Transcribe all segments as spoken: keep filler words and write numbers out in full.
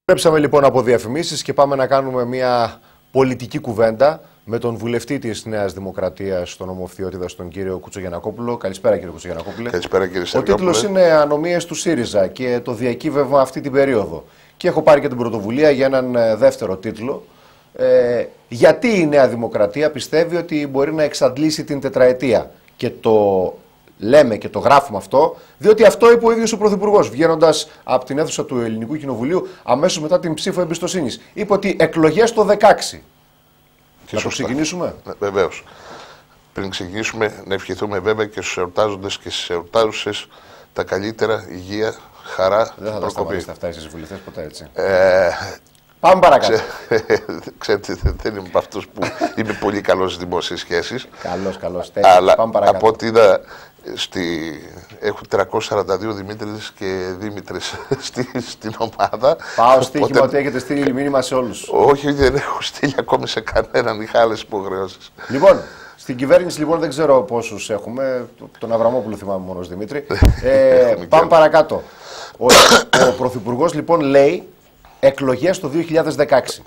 Επιστρέψαμε λοιπόν από διαφημίσεις και πάμε να κάνουμε μια πολιτική κουβέντα με τον βουλευτή της Νέας Δημοκρατίας στον Ομοφθιώτιδα, τον κύριο Κουτσογιαννακόπουλο. Καλησπέρα κύριε Κουτσογιαννακόπουλε. Καλησπέρα κύριε Ο τίτλος είναι «Ανομίες του ΣΥΡΙΖΑ» και το διακύβευμα αυτή την περίοδο. Και έχω πάρει και την πρωτοβουλία για έναν δεύτερο τίτλο. Ε, γιατί η Νέα Δημοκρατία πιστεύει ότι μπορεί να εξαντλήσει την τετραετία. Και το λέμε και το γράφουμε αυτό, διότι αυτό είπε ο ίδιος ο Πρωθυπουργός, βγαίνοντας από την αίθουσα του Ελληνικού Κοινοβουλίου αμέσως μετά την ψήφο εμπιστοσύνης. Είπε ότι εκλογές το δεκαέξι. Και να το ξεκινήσουμε. Ναι, βεβαίως. Πριν ξεκινήσουμε, να ευχηθούμε βέβαια και στους εορτάζοντες και στις εορτάζουσες τα καλύτερα, υγεία, χαρά. Δεν θα τα σταματήσετε αυτά εσείς βουλευτές ποτέ, έτσι. Ε, Πάμε παρακάτω. Ξέρετε, δεν είμαι από αυτούς που είμαι πολύ καλός στις δημόσιες σχέσεις. Καλώς, καλώς. Αλλά Πάμε παρακάτω. από ό,τι είδα, στη... έχω τριακόσιες σαράντα δύο Δημήτρης και Δήμητρες στη... στην ομάδα. Πάω στοίχημα οπότε... ότι έχετε στείλει μήνυμα σε όλους. Όχι, δεν έχω στείλει ακόμη σε κανέναν, είχα άλλες υποχρεώσεις. Λοιπόν, στην κυβέρνηση λοιπόν δεν ξέρω πόσους έχουμε. Τον Αβραμόπουλο θυμάμαι μόνος Δημήτρη. ε, πάμε παρακάτω. Ο, ο Πρωθυπουργός λοιπόν λέει εκλογές το δύο χιλιάδες δεκαέξι.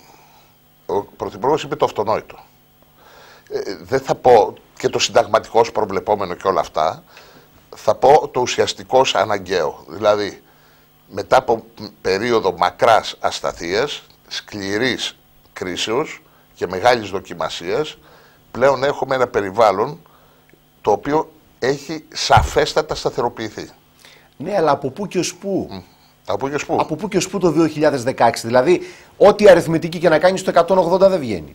Ο Πρωθυπουργός είπε το αυτονόητο. Ε, δεν θα πω και το συνταγματικός προβλεπόμενο και όλα αυτά. Θα πω το ουσιαστικός αναγκαίο. Δηλαδή, μετά από περίοδο μακράς ασταθείας, σκληρής κρίσεως και μεγάλης δοκιμασίας, πλέον έχουμε ένα περιβάλλον το οποίο έχει σαφέστατα σταθεροποιηθεί. Ναι, αλλά από πού και ως πού. Mm. Από πού και ως πού. Από πού και ως πού το δύο χιλιάδες δεκαέξι. Δηλαδή, ό,τι αριθμητική και να κάνει στο εκατόν ογδόντα δεν βγαίνει.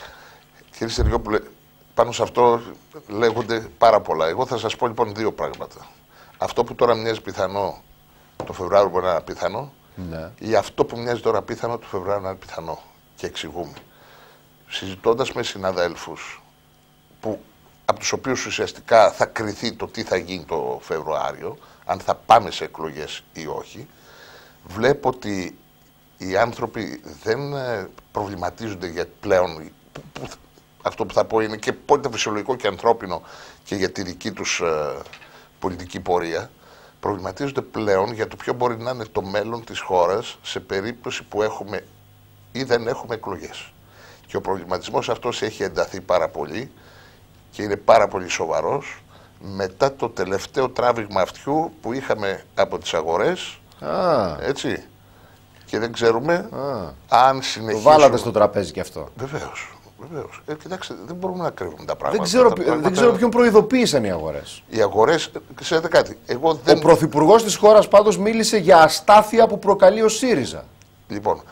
Κύριε Στεριόπουλε, πάνω σε αυτό λέγονται πάρα πολλά. Εγώ θα σας πω λοιπόν δύο πράγματα. Αυτό που τώρα μοιάζει πιθανό το Φεβρουάριο μπορεί να είναι πιθανό, ναι. Ή αυτό που μοιάζει τώρα πιθανό το Φεβρουάριο να είναι πιθανό. Και εξηγούμε. Συζητώντας με συναδέλφους που, από τους οποίους ουσιαστικά θα κριθεί το τι θα γίνει το Φεβρουάριο, αν θα πάμε σε εκλογές ή όχι, βλέπω ότι οι άνθρωποι δεν προβληματίζονται για πλέον, που, που, αυτό που θα πω είναι και πολύ φυσιολογικό και ανθρώπινο και για τη δική τους ε, πολιτική πορεία, προβληματίζονται πλέον για το ποιο μπορεί να είναι το μέλλον της χώρας σε περίπτωση που έχουμε ή δεν έχουμε εκλογές. Και ο προβληματισμός αυτός έχει ενταθεί πάρα πολύ και είναι πάρα πολύ σοβαρός μετά το τελευταίο τράβηγμα αυτιού που είχαμε από τις αγορές. Ah. Έτσι. Και δεν ξέρουμε ah. αν συνεχίσουμε. Το βάλατε στο τραπέζι και αυτό. Βεβαίως. Βεβαίως. Ε, κοιτάξτε, δεν μπορούμε να κρύβουμε τα πράγματα. Δεν ξέρω, τα πράγματα... δεν ξέρω ποιον προειδοποίησαν οι αγορές. Οι αγορές, ξέρετε κάτι. Εγώ δεν... Ο πρωθυπουργός της χώρας πάντως μίλησε για αστάθεια που προκαλεί ο ΣΥΡΙΖΑ. Λοιπόν,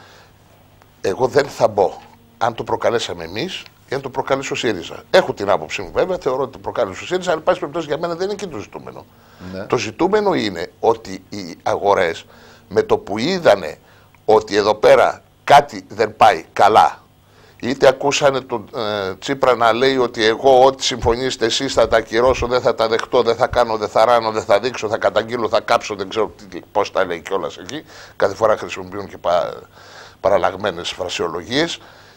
εγώ δεν θα μπω αν το προκαλέσαμε εμείς ή αν το προκάλεσε ο ΣΥΡΙΖΑ. Έχω την άποψή μου βέβαια, θεωρώ ότι το προκάλεσε ο ΣΥΡΙΖΑ, αλλά πάση περιπτώσει για μένα δεν είναι και το ζητούμενο. Ναι. Το ζητούμενο είναι ότι οι αγορές με το που είδανε ότι εδώ πέρα κάτι δεν πάει καλά, είτε ακούσανε τον ε, Τσίπρα να λέει ότι εγώ ό,τι συμφωνήσετε εσείς θα τα ακυρώσω, δεν θα τα δεχτώ, δεν θα κάνω, δεν θα ράνω, δεν θα δείξω, θα καταγγείλω, θα κάψω, δεν ξέρω πώς τα λέει κιόλας εκεί. Κάθε φορά χρησιμοποιούν και πα, παραλλαγμένες φρασιολογίες.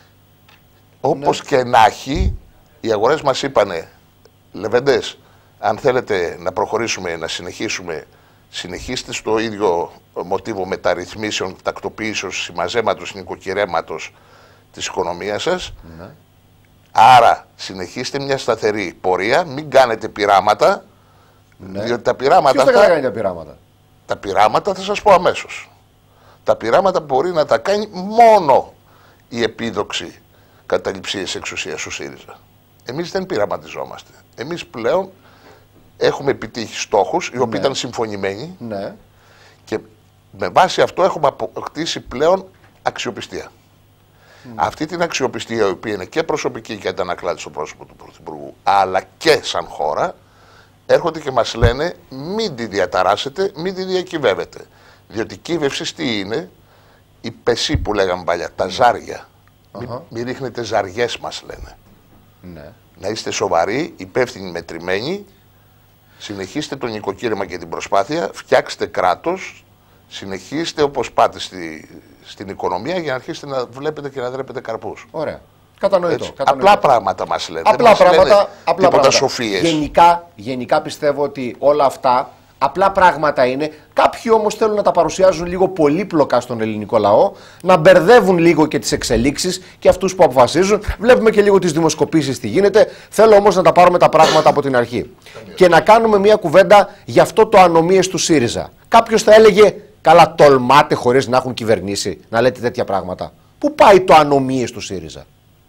Όπως ναι. και να έχει, οι αγορές μας είπανε, Λεβεντές, αν θέλετε να προχωρήσουμε, να συνεχίσουμε, συνεχίστε στο ίδιο μοτίβο μεταρρυθμίσεων, τακτοποίησεως, συμμαζέματος, νοικοκυρέματος της οικονομίας σας. Ναι. Άρα, συνεχίστε μια σταθερή πορεία, μην κάνετε πειράματα, ναι. διότι τα πειράματα Ποιος θα κάνει τα πειράματα. Τα πειράματα θα σας πω αμέσως. Τα πειράματα μπορεί να τα κάνει μόνο η επίδοξη καταληψίες εξουσίας του ΣΥΡΙΖΑ. Εμείς δεν πειραματιζόμαστε. Εμείς πλέον έχουμε επιτύχει στόχους, οι οποίοι ναι. ήταν συμφωνημένοι ναι. και με βάση αυτό έχουμε αποκτήσει πλέον αξιοπιστία. Mm. Αυτή την αξιοπιστία, η οποία είναι και προσωπική και αντανακλάται στο πρόσωπο του Πρωθυπουργού, αλλά και σαν χώρα, έρχονται και μας λένε μην τη διαταράσετε, μην τη διακυβεύετε. Διότι κύβευση τι είναι, η πεσή που λέγαμε παλιά, τα ζάρια. Uh-huh. Μην μη ρίχνετε ζαριές, μας λένε. Ναι. Να είστε σοβαροί, υπεύθυνοι, μετρημένοι. Συνεχίστε το νοικοκύρεμα και την προσπάθεια. Φτιάξτε κράτος. Συνεχίστε όπως πάτε στη, στην οικονομία για να αρχίσετε να βλέπετε και να δρέπετε καρπούς. Ωραία. Κατανοητό. Κατανοητό. Απλά πράγματα μας λένε. Απλά μας πράγματα. Λένε απλά τίποτα πράγματα. σοφίες. Γενικά, γενικά πιστεύω ότι όλα αυτά Απλά πράγματα είναι. Κάποιοι όμως θέλουν να τα παρουσιάζουν λίγο πολύπλοκα στον ελληνικό λαό, να μπερδεύουν λίγο και τις εξελίξεις και αυτούς που αποφασίζουν. Βλέπουμε και λίγο τις δημοσκοπήσεις τι γίνεται. Θέλω όμως να τα πάρουμε τα πράγματα από την αρχή. Και να κάνουμε μια κουβέντα για αυτό το ανομίες του ΣΥΡΙΖΑ. Κάποιος θα έλεγε, καλά, τολμάτε χωρίς να έχουν κυβερνήσει να λέτε τέτοια πράγματα. Πού πάει το ανομίες του ΣΥΡΙΖΑ?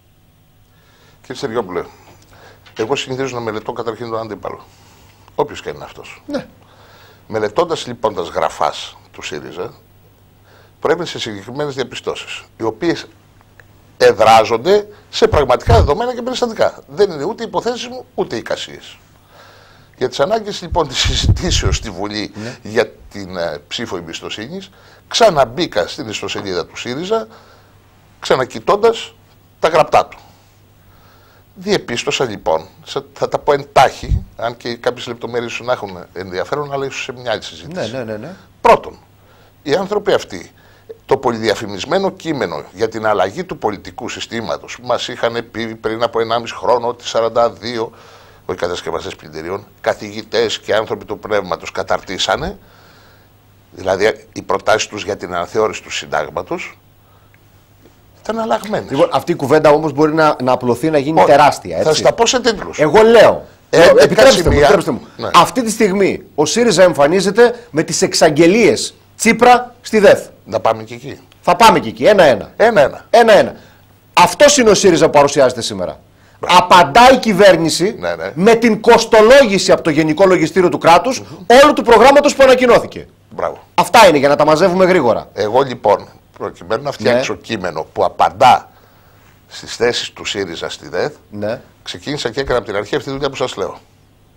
Κύριε Στεριόπουλε, εγώ συνηθίζω να μελετώ καταρχήν τον αντίπαλο. Όποιος και είναι αυτός. Ναι. Μελετώντας λοιπόν τις γραφάς του ΣΥΡΙΖΑ, προέβαινε σε συγκεκριμένες διαπιστώσεις, οι οποίες εδράζονται σε πραγματικά δεδομένα και περιστατικά. Δεν είναι ούτε υποθέσεις μου, ούτε εικασίες. Για τις ανάγκες λοιπόν της συζητήσεως στη Βουλή ναι. για την ε, ψήφο εμπιστοσύνης, ξαναμπήκα στην ιστοσελίδα του ΣΥΡΙΖΑ, ξανακοιτώντας τα γραπτά του. Διεπίστωσα λοιπόν, θα τα πω εντάχει, αν και κάποιες λεπτομέρειες σου να έχουν ενδιαφέρον, αλλά ίσως σε μια άλλη συζήτηση. Ναι, ναι, ναι, ναι. Πρώτον, οι άνθρωποι αυτοί, το πολυδιαφημισμένο κείμενο για την αλλαγή του πολιτικού συστήματος, που μας είχαν πει πριν από ενάμιση χρόνο ότι σαράντα δύο, όχι κατασκευαστές πλυντηρίων, καθηγητές και άνθρωποι του πνεύματος καταρτήσανε, δηλαδή οι προτάσεις τους για την αναθεώρηση του συντάγματος, ήταν αλλαγμένες. Λοιπόν, αυτή η κουβέντα όμως μπορεί να, να απλωθεί, να γίνει Ό, τεράστια. Έτσι. Θα στα πω σε τίτλους. Εγώ λέω. Ε, επιτρέψτε, σημεία, μου, επιτρέψτε μου. Ναι. Αυτή τη στιγμή ο ΣΥΡΙΖΑ εμφανίζεται με τις εξαγγελίες Τσίπρα στη ΔΕΘ. Να πάμε και εκεί. Θα πάμε και εκεί. Ένα-ένα. Ένα-ένα. Ένα-ένα. Αυτός είναι ο ΣΥΡΙΖΑ που παρουσιάζεται σήμερα. Μπράβο. Απαντάει η κυβέρνηση ναι, ναι. με την κοστολόγηση από το Γενικό Λογιστήριο του κράτους mm-hmm. όλου του προγράμματος που ανακοινώθηκε. Μπράβο. Αυτά είναι για να τα μαζεύουμε γρήγορα. Εγώ λοιπόν, προκειμένου να φτιάξω ναι. κείμενο που απαντά στις θέσεις του ΣΥΡΙΖΑ στη ΔΕΘ, ναι. ξεκίνησα και έκανα από την αρχή αυτή τη δουλειά που σας λέω.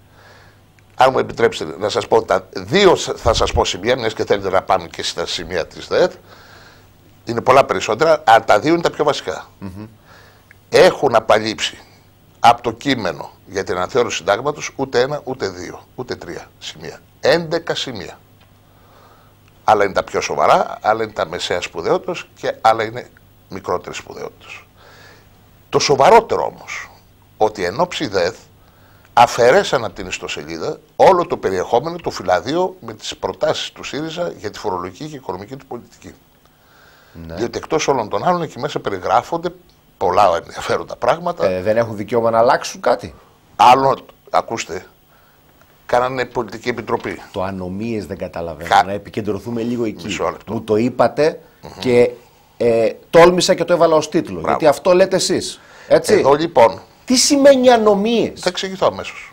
Αν μου επιτρέψετε να σας πω, τα δύο θα σας πω σημεία, μιας και θέλετε να πάμε και στα σημεία της ΔΕΘ, είναι πολλά περισσότερα, αλλά τα δύο είναι τα πιο βασικά. Mm-hmm. Έχουν απαλείψει από το κείμενο για την αναθεώρηση συντάγματος ούτε ένα, ούτε δύο, ούτε τρία σημεία. έντεκα σημεία. Άλλα είναι τα πιο σοβαρά, άλλα είναι τα μεσαία σπουδαιότητας και άλλα είναι μικρότερες σπουδαιότητας. Το σοβαρότερο όμως, ότι εν ώψη ΔΕΘ αφαιρέσαν από την ιστοσελίδα όλο το περιεχόμενο, το φυλαδείο με τις προτάσεις του ΣΥΡΙΖΑ για τη φορολογική και οικονομική του πολιτική. Ναι. Διότι εκτός όλων των άλλων εκεί μέσα περιγράφονται πολλά ενδιαφέροντα πράγματα. Ε, δεν έχουν δικαίωμα να αλλάξουν κάτι. Άλλο, ακούστε, κάνανε πολιτική επιτροπή. Το ανομίες δεν καταλαβαίνω. Κα... Να επικεντρωθούμε λίγο εκεί. Μισό λεπτό. Μου το είπατε mm-hmm. και ε, τόλμησα και το έβαλα ως τίτλο. Μπράβο. Γιατί αυτό λέτε εσείς. Έτσι. Εδώ λοιπόν. Τι σημαίνει ανομίες? Θα εξηγηθώ αμέσως.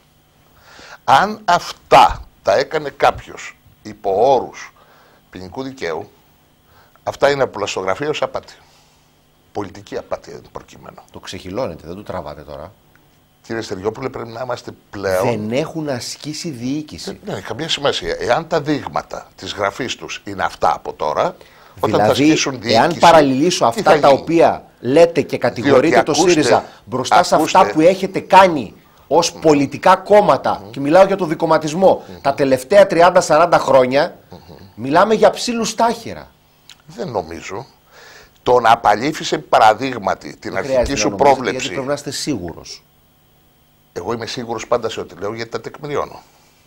Αν αυτά τα έκανε κάποιος υπό όρους ποινικού δικαίου, αυτά είναι πλαστογραφία ως απάτη. Πολιτική απάτη προκειμένου. Το ξεχυλώνετε, δεν το τραβάτε τώρα. Κύριε Στεριόπουλε, πρέπει να είμαστε πλέον. Δεν έχουν ασκήσει διοίκηση. Δεν έχει καμία σημασία. Εάν τα δείγματα της γραφής τους είναι αυτά από τώρα, δηλαδή, όταν θα ασκήσουν διοίκηση. Εάν παραλληλήσω αυτά τα οποία λέτε και κατηγορείτε το ΣΥΡΙΖΑ μπροστά ακούστε, σε αυτά που έχετε κάνει ως mm. πολιτικά κόμματα, mm. και μιλάω για το δικομματισμό, mm. τα τελευταία τριάντα σαράντα χρόνια, mm. μιλάμε για ψήλους στάχυρα. Δεν νομίζω. Το να απαλήφησε παραδείγματι την δεν αρχική σου να πρόβλεψη. Γιατί πρέπει να είστε σίγουρος. Εγώ είμαι σίγουρος πάντα σε ό,τι λέω γιατί τα τεκμηριώνω.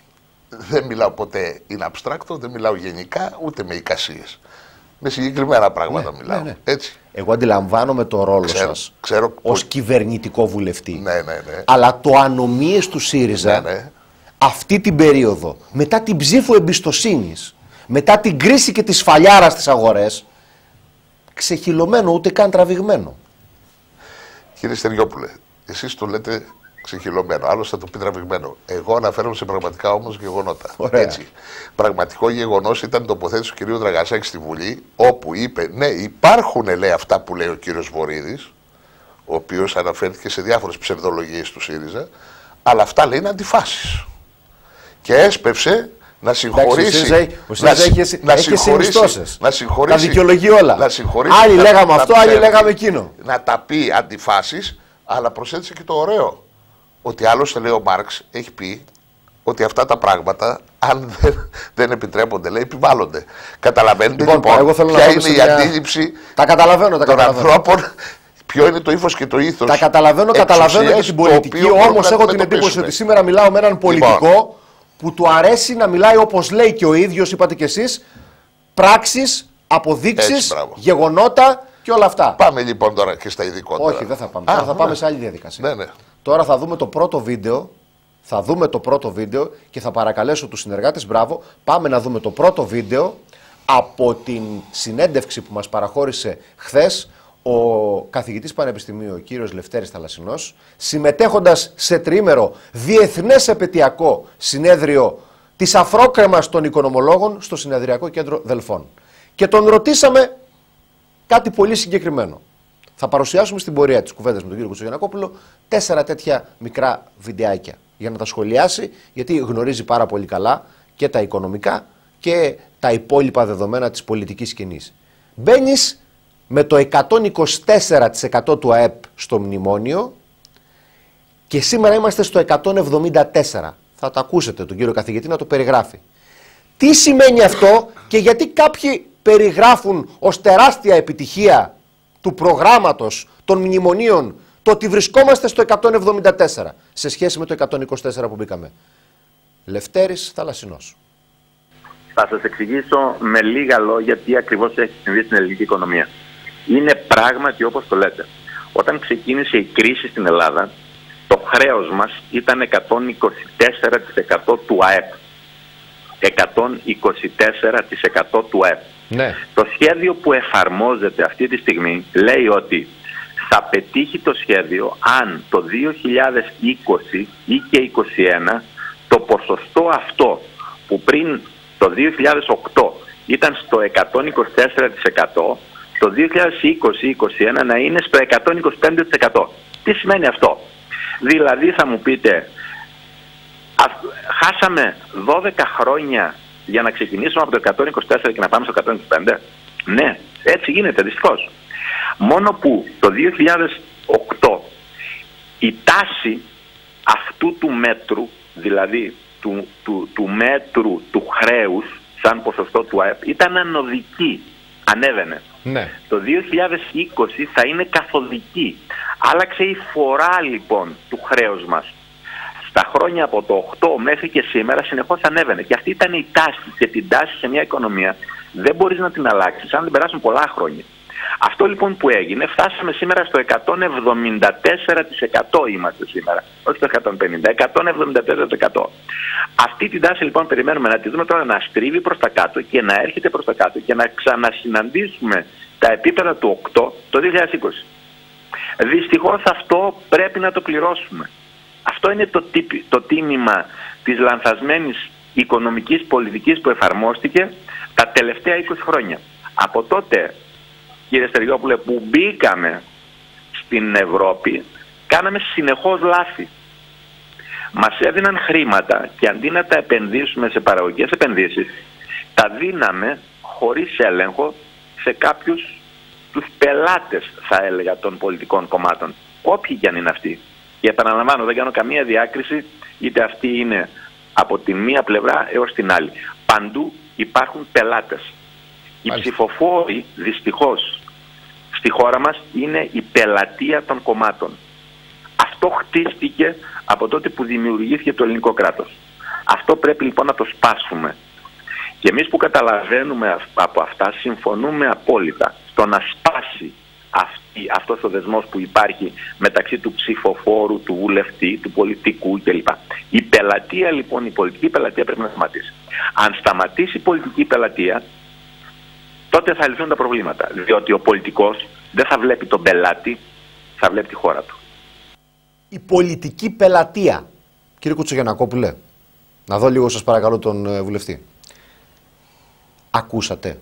Δεν μιλάω ποτέ in abstracto, δεν μιλάω γενικά ούτε με εικασίες. Με συγκεκριμένα πράγματα ναι, μιλάω. Ναι, ναι. Έτσι. Εγώ αντιλαμβάνομαι το ρόλο ξέρω, σας ξέρω, ως που... κυβερνητικό βουλευτή. Ναι, ναι, ναι. Αλλά το ανομίες του ΣΥΡΙΖΑ ναι, ναι. αυτή την περίοδο, μετά την ψήφο εμπιστοσύνης, μετά την κρίση και τη σφαλιάρα στις αγορές, ξεχυλωμένο, ούτε καν τραβηγμένο. Κύριε Στεριόπουλε, εσείς το λέτε ξεχυλωμένο, άλλος θα το πει τραβηγμένο. Εγώ αναφέρομαι σε πραγματικά όμως γεγονότα. Έτσι. Πραγματικό γεγονός ήταν η τοποθέτηση του κυρίου Δραγασάκη στη Βουλή, όπου είπε, ναι, υπάρχουν λέει αυτά που λέει ο κύριος Βορίδης, ο οποίος αναφέρθηκε σε διάφορες ψευδολογίες του ΣΥΡΙΖΑ, αλλά αυτά λέει είναι αντιφάσεις. Και έσπευσε να συγχωρήσει. Ο ΣΥΡΙΖΑ έχει, να έχει συνιστώσεις. Να συγχωρήσει. Τα δικαιολογεί όλα. Να άλλοι να, λέγαμε να, αυτό, να άλλοι λέγαμε εκείνο. Να τα πει αντιφάσεις, αλλά προσέθεσε και το ωραίο. Ότι άλλωστε λέει ο Μάρξ έχει πει ότι αυτά τα πράγματα, αν δεν, δεν επιτρέπονται, λέει, επιβάλλονται. Καταλαβαίνετε λοιπόν, λοιπόν εγώ θέλω ποια να είναι η μια... αντίληψη τα καταλαβαίνω, τα των καταλαβαίνω. ανθρώπων, ποιο είναι το ύφος και το ήθος. Τα καταλαβαίνω, καταλαβαίνω και την πολιτική. Όμως έχω την εντύπωση ότι σήμερα μιλάω με έναν πολιτικό, λοιπόν, που του αρέσει να μιλάει όπως λέει και ο ίδιος, είπατε κι εσείς, πράξεις, αποδείξεις, γεγονότα και όλα αυτά. Πάμε λοιπόν τώρα και στα ειδικότερα. Όχι, δεν θα πάμε. Α, τώρα θα ναι. πάμε σε άλλη διαδικασία. Ναι, ναι. Τώρα θα δούμε το πρώτο βίντεο. Θα δούμε το πρώτο βίντεο και θα παρακαλέσω τους συνεργάτες, μπράβο, πάμε να δούμε το πρώτο βίντεο από την συνέντευξη που μας παραχώρησε χθες ο καθηγητής πανεπιστημίου, ο κύριος Λευτέρης Θαλασσινός, συμμετέχοντας σε τριήμερο διεθνές επαιτειακό συνέδριο της Αφρόκρεμας των Οικονομολόγων στο Συνεδριακό Κέντρο Δελφών. Και τον ρωτήσαμε κάτι πολύ συγκεκριμένο. Θα παρουσιάσουμε στην πορεία της κουβέντας με τον κύριο Κουτσογιαννακόπουλο τέσσερα τέτοια μικρά βιντεάκια για να τα σχολιάσει, γιατί γνωρίζει πάρα πολύ καλά και τα οικονομικά και τα υπόλοιπα δεδομένα της πολιτικής σκηνής. Μπαίνεις με το εκατόν είκοσι τέσσερα τοις εκατό του ΑΕΠ στο μνημόνιο και σήμερα είμαστε στο εκατόν εβδομήντα τέσσερα. Θα το ακούσετε τον κύριο καθηγητή να το περιγράφει. Τι σημαίνει αυτό και γιατί κάποιοι περιγράφουν ως τεράστια επιτυχία του προγράμματος των μνημονίων το ότι βρισκόμαστε στο εκατόν εβδομήντα τέσσερα σε σχέση με το εκατόν είκοσι τέσσερα που μπήκαμε. Λευτέρης Θαλασσινός. Θα σας εξηγήσω με λίγα λόγια τι ακριβώς έχει συμβεί στην ελληνική οικονομία. Είναι πράγματι όπως το λέτε. Όταν ξεκίνησε η κρίση στην Ελλάδα, το χρέος μας ήταν εκατόν είκοσι τέσσερα τοις εκατό του ΑΕΠ. εκατόν είκοσι τέσσερα τοις εκατό του ΑΕΠ. Ναι. Το σχέδιο που εφαρμόζεται αυτή τη στιγμή λέει ότι θα πετύχει το σχέδιο αν το δύο χιλιάδες είκοσι ή και είκοσι ένα το ποσοστό αυτό που πριν το δύο χιλιάδες οκτώ ήταν στο εκατόν είκοσι τέσσερα τοις εκατό, το δύο χιλιάδες είκοσι είκοσι ένα να είναι στο εκατόν είκοσι πέντε τοις εκατό. Τι σημαίνει αυτό? Δηλαδή θα μου πείτε, χάσαμε δώδεκα χρόνια για να ξεκινήσουμε από το εκατόν είκοσι τέσσερα και να πάμε στο εκατόν είκοσι πέντε. Ναι, έτσι γίνεται δυστυχώς. Μόνο που το δύο χιλιάδες οκτώ η τάση αυτού του μέτρου, δηλαδή του, του, του μέτρου του χρέους σαν ποσοστό του ΑΕΠ, ήταν ανωδική, ανέβαινε. Ναι. Το δύο χιλιάδες είκοσι θα είναι καθοδική. Άλλαξε η φορά λοιπόν του χρέους μας. Στα χρόνια από το οκτώ μέχρι και σήμερα συνεχώς ανέβαινε. Και αυτή ήταν η τάση. Και την τάση σε μια οικονομία δεν μπορείς να την αλλάξεις αν δεν περάσουν πολλά χρόνια. Αυτό λοιπόν που έγινε, φτάσαμε σήμερα στο εκατόν εβδομήντα τέσσερα τοις εκατό είμαστε σήμερα. Όχι το εκατόν πενήντα, εκατόν εβδομήντα τέσσερα τοις εκατό. Αυτή την τάση λοιπόν περιμένουμε να τη δούμε τώρα να στρίβει προς τα κάτω και να έρχεται προς τα κάτω και να ξανασυναντήσουμε τα επίπεδα του οκτώ το δύο χιλιάδες είκοσι. Δυστυχώς αυτό πρέπει να το πληρώσουμε. Αυτό είναι το, τύπη, το τίμημα της λανθασμένης οικονομικής πολιτικής που εφαρμόστηκε τα τελευταία είκοσι χρόνια. Από τότε, κύριε Στεριόπουλε, που μπήκαμε στην Ευρώπη, κάναμε συνεχώς λάθη. Μας έδιναν χρήματα και αντί να τα επενδύσουμε σε παραγωγικές επενδύσεις, τα δίναμε χωρίς έλεγχο σε κάποιους τους πελάτες, θα έλεγα, των πολιτικών κομμάτων. Όποιοι και αν είναι αυτοί. Και επαναλαμβάνω, δεν κάνω καμία διάκριση, είτε αυτή είναι από τη μία πλευρά έως την άλλη. Παντού υπάρχουν πελάτες. Οι ψηφοφόροι, δυστυχώς, στη χώρα μας είναι η πελατεία των κομμάτων. Αυτό χτίστηκε από τότε που δημιουργήθηκε το ελληνικό κράτος. Αυτό πρέπει λοιπόν να το σπάσουμε. Και εμείς που καταλαβαίνουμε από αυτά συμφωνούμε απόλυτα στο να σπάσει αυτή, αυτός ο δεσμός που υπάρχει μεταξύ του ψηφοφόρου, του βουλευτή, του πολιτικού κλπ. Η πελατεία λοιπόν, η πολιτική πελατεία πρέπει να σταματήσει. Αν σταματήσει η πολιτική πελατεία, τότε θα λυθούν τα προβλήματα. Διότι ο πολιτικός δεν θα βλέπει τον πελάτη, θα βλέπει τη χώρα του. Η πολιτική πελατεία. Κύριε Κουτσογιαννακόπουλε, να δω λίγο σας παρακαλώ τον ε, βουλευτή. Ακούσατε?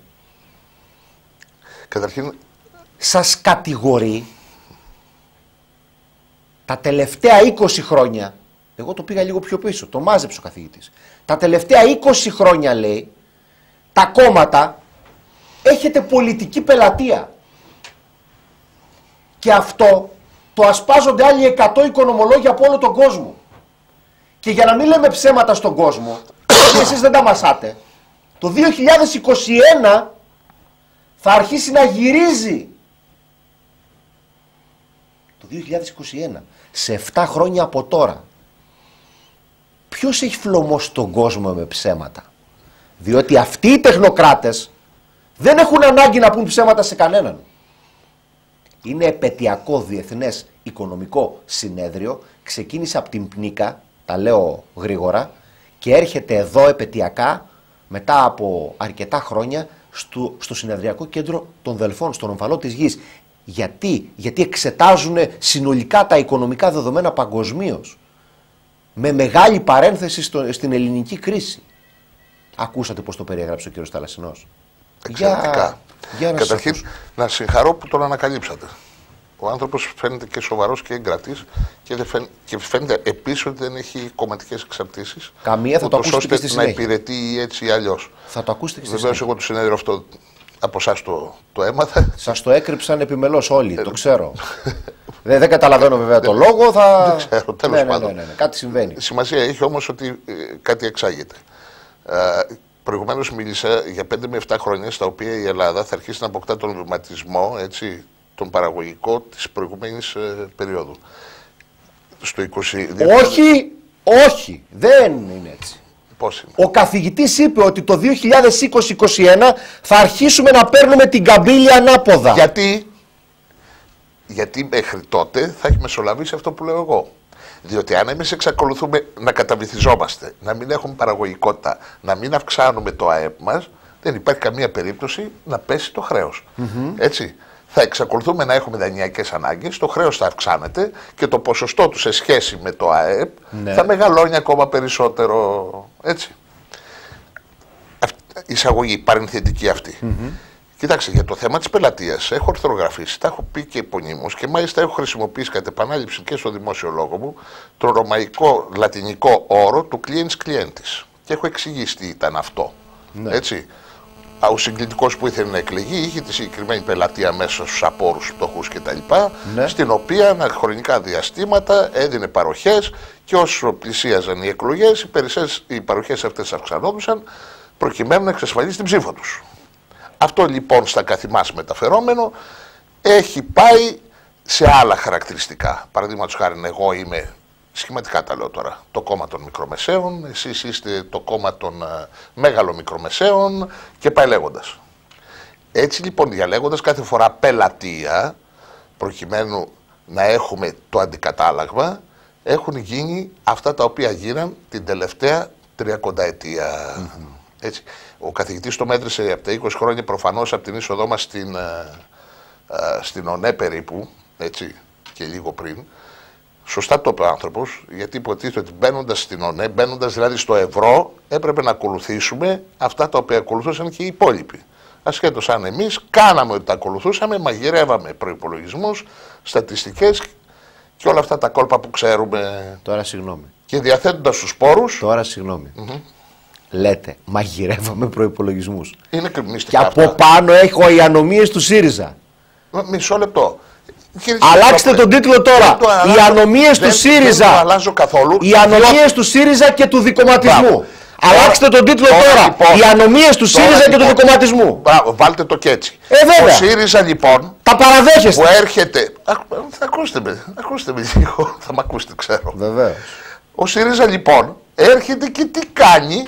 Καταρχήν, σας κατηγορεί τα τελευταία είκοσι χρόνια, εγώ το πήγα λίγο πιο πίσω, το μάζεψε ο καθηγητής, τα τελευταία είκοσι χρόνια λέει, τα κόμματα έχετε πολιτική πελατεία. Και αυτό το ασπάζονται άλλοι εκατό οικονομολόγοι από όλο τον κόσμο. Και για να μην λέμε ψέματα στον κόσμο, ότι εσείς δεν τα μασάτε, το δύο χιλιάδες είκοσι ένα θα αρχίσει να γυρίζει. Το δύο χιλιάδες είκοσι ένα, σε επτά χρόνια από τώρα. ποιος έχει φλωμώσει τον κόσμο με ψέματα? Διότι αυτοί οι τεχνοκράτες δεν έχουν ανάγκη να πούν ψέματα σε κανέναν. Είναι επαιτειακό διεθνές οικονομικό συνέδριο, ξεκίνησε από την Πνίκα, τα λέω γρήγορα, και έρχεται εδώ επαιτειακά μετά από αρκετά χρόνια στο, στο συνεδριακό κέντρο των Δελφών, στον ομφαλό της γης. Γιατί, Γιατί εξετάζουν συνολικά τα οικονομικά δεδομένα παγκοσμίως, με μεγάλη παρένθεση στο, στην ελληνική κρίση. Ακούσατε πώς το περιέγραψε ο κύριος Θαλασσινός? Εξαιρετικά. Για, για να Καταρχήν, να συγχαρώ που τον ανακαλύψατε. Ο άνθρωπος φαίνεται και σοβαρός και εγκρατής και, φαίν, και φαίνεται επίσης ότι δεν έχει κομματικές εξαρτήσεις. Καμία, θα το ακούσετε και στη συνέχεια. Να υπηρετεί έτσι ή αλλιώς. Θα το ακούσετε και στη Βεβαίως, εγώ το συνέδριο αυτό από εσάς το, το έμαθα. Σας το έκρυψαν επιμελώς όλοι, το ξέρω. δεν, δεν καταλαβαίνω βέβαια το λόγο. Θα... Δεν ξέρω, τέλος ναι, πάντων. Ναι, ναι, ναι, ναι. Κάτι συμβαίνει. Σημασία έχει όμως ότι ε, κάτι εξάγεται. Ε, Προηγουμένως μίλησα για πέντε με επτά χρόνια στα οποία η Ελλάδα θα αρχίσει να αποκτά τον βηματισμό, έτσι, τον παραγωγικό της προηγουμένης ε, περίοδου. Στο είκοσι δύο... Όχι, όχι, δεν είναι έτσι. Πώς είναι? Ο καθηγητής είπε ότι το δύο χιλιάδες είκοσι είκοσι ένα θα αρχίσουμε να παίρνουμε την καμπύλη ανάποδα. Γιατί? Γιατί μέχρι τότε θα έχει μεσολαβήσει αυτό που λέω εγώ. Διότι αν εμείς εξακολουθούμε να καταβυθιζόμαστε, να μην έχουμε παραγωγικότητα, να μην αυξάνουμε το ΑΕΠ μας, δεν υπάρχει καμία περίπτωση να πέσει το χρέος. Mm-hmm. Έτσι. Θα εξακολουθούμε να έχουμε δανειακές ανάγκες, το χρέος θα αυξάνεται και το ποσοστό του σε σχέση με το ΑΕΠ ναι. θα μεγαλώνει ακόμα περισσότερο. Έτσι. Εισαγωγή παρενθετική αυτή. Mm-hmm. Κοιτάξτε, για το θέμα της πελατείας έχω ορθογραφήσει, τα έχω πει και επωνύμως και μάλιστα έχω χρησιμοποιήσει κατ' επανάληψη και στο δημόσιο λόγο μου τον ρωμαϊκό λατινικό όρο του cliens clientis. Και έχω εξηγήσει τι ήταν αυτό. Ναι. Έτσι. Ο συγκλητικός που ήθελε να εκλεγεί είχε τη συγκεκριμένη πελατεία μέσα στους απόρους φτωχούς κτλ. Ναι. Στην οποία αναχρονικά διαστήματα έδινε παροχές και όσο πλησίαζαν οι εκλογές, οι, οι παροχές αυτές αυξανόντουσαν προκειμένου να εξασφαλίσει την ψήφο τους. Αυτό λοιπόν στα καθημάς μεταφερόμενο έχει πάει σε άλλα χαρακτηριστικά. Παραδείγματος χάρη, εγώ είμαι, σχηματικά τα λέω τώρα, το κόμμα των μικρομεσαίων, εσείς είστε το κόμμα των uh, μεγαλομικρομεσαίων και πάει λέγοντας. Έτσι λοιπόν, διαλέγοντας κάθε φορά πελατεία, προκειμένου να έχουμε το αντικατάλαγμα, έχουν γίνει αυτά τα οποία γίναν την τελευταία τριακονταετία. Mm-hmm. Έτσι. Ο καθηγητής το μέτρησε από τα είκοσι χρόνια, προφανώς από την είσοδό μας στην, α, α, στην ΟΝΕ περίπου, έτσι, και λίγο πριν. Σωστά το είπε ο άνθρωπος, γιατί υποτίθεται ότι μπαίνοντας στην ΟΝΕ, μπαίνοντας δηλαδή στο ευρώ, έπρεπε να ακολουθήσουμε αυτά τα οποία ακολουθούσαν και οι υπόλοιποι. Ασχέτως αν εμείς κάναμε ότι τα ακολουθούσαμε, μαγειρεύαμε προϋπολογισμούς, στατιστικές και όλα αυτά τα κόλπα που ξέρουμε. Τώρα συγγνώμη. Και διαθέτοντας τους πόρους. Τώρα συγγνώμη. Mm-hmm. Λέτε, μαγειρεύαμε προϋπολογισμούς. Είναι και από αυτά. Πάνω έχω οι ανομίες του ΣΥΡΙΖΑ. Μισό λεπτό. Κύριε Αλλάξτε τον τίτλο τώρα. Το οι ανομίες του ΣΥΡΙΖΑ. Δεν το αλλάζω καθόλου. Οι ανομίες του ΣΥΡΙΖΑ και του δικομματισμού. Αλλάξτε τον τίτλο τώρα. τώρα. Λοιπόν, οι ανομίες του ΣΥΡΙΖΑ λοιπόν, και του δικομματισμού. Μπράβο, βάλτε το και έτσι. Ε, βέβαια. Ο ΣΥΡΙΖΑ λοιπόν. Τα παραδέχεστε. Που έρχεται. Α, θα ακούστε με, ακούστε με λίγο. Θα μ' ακούσετε, ξέρω. Βεβαίως. Ο ΣΥΡΙΖΑ λοιπόν έρχεται και τι κάνει?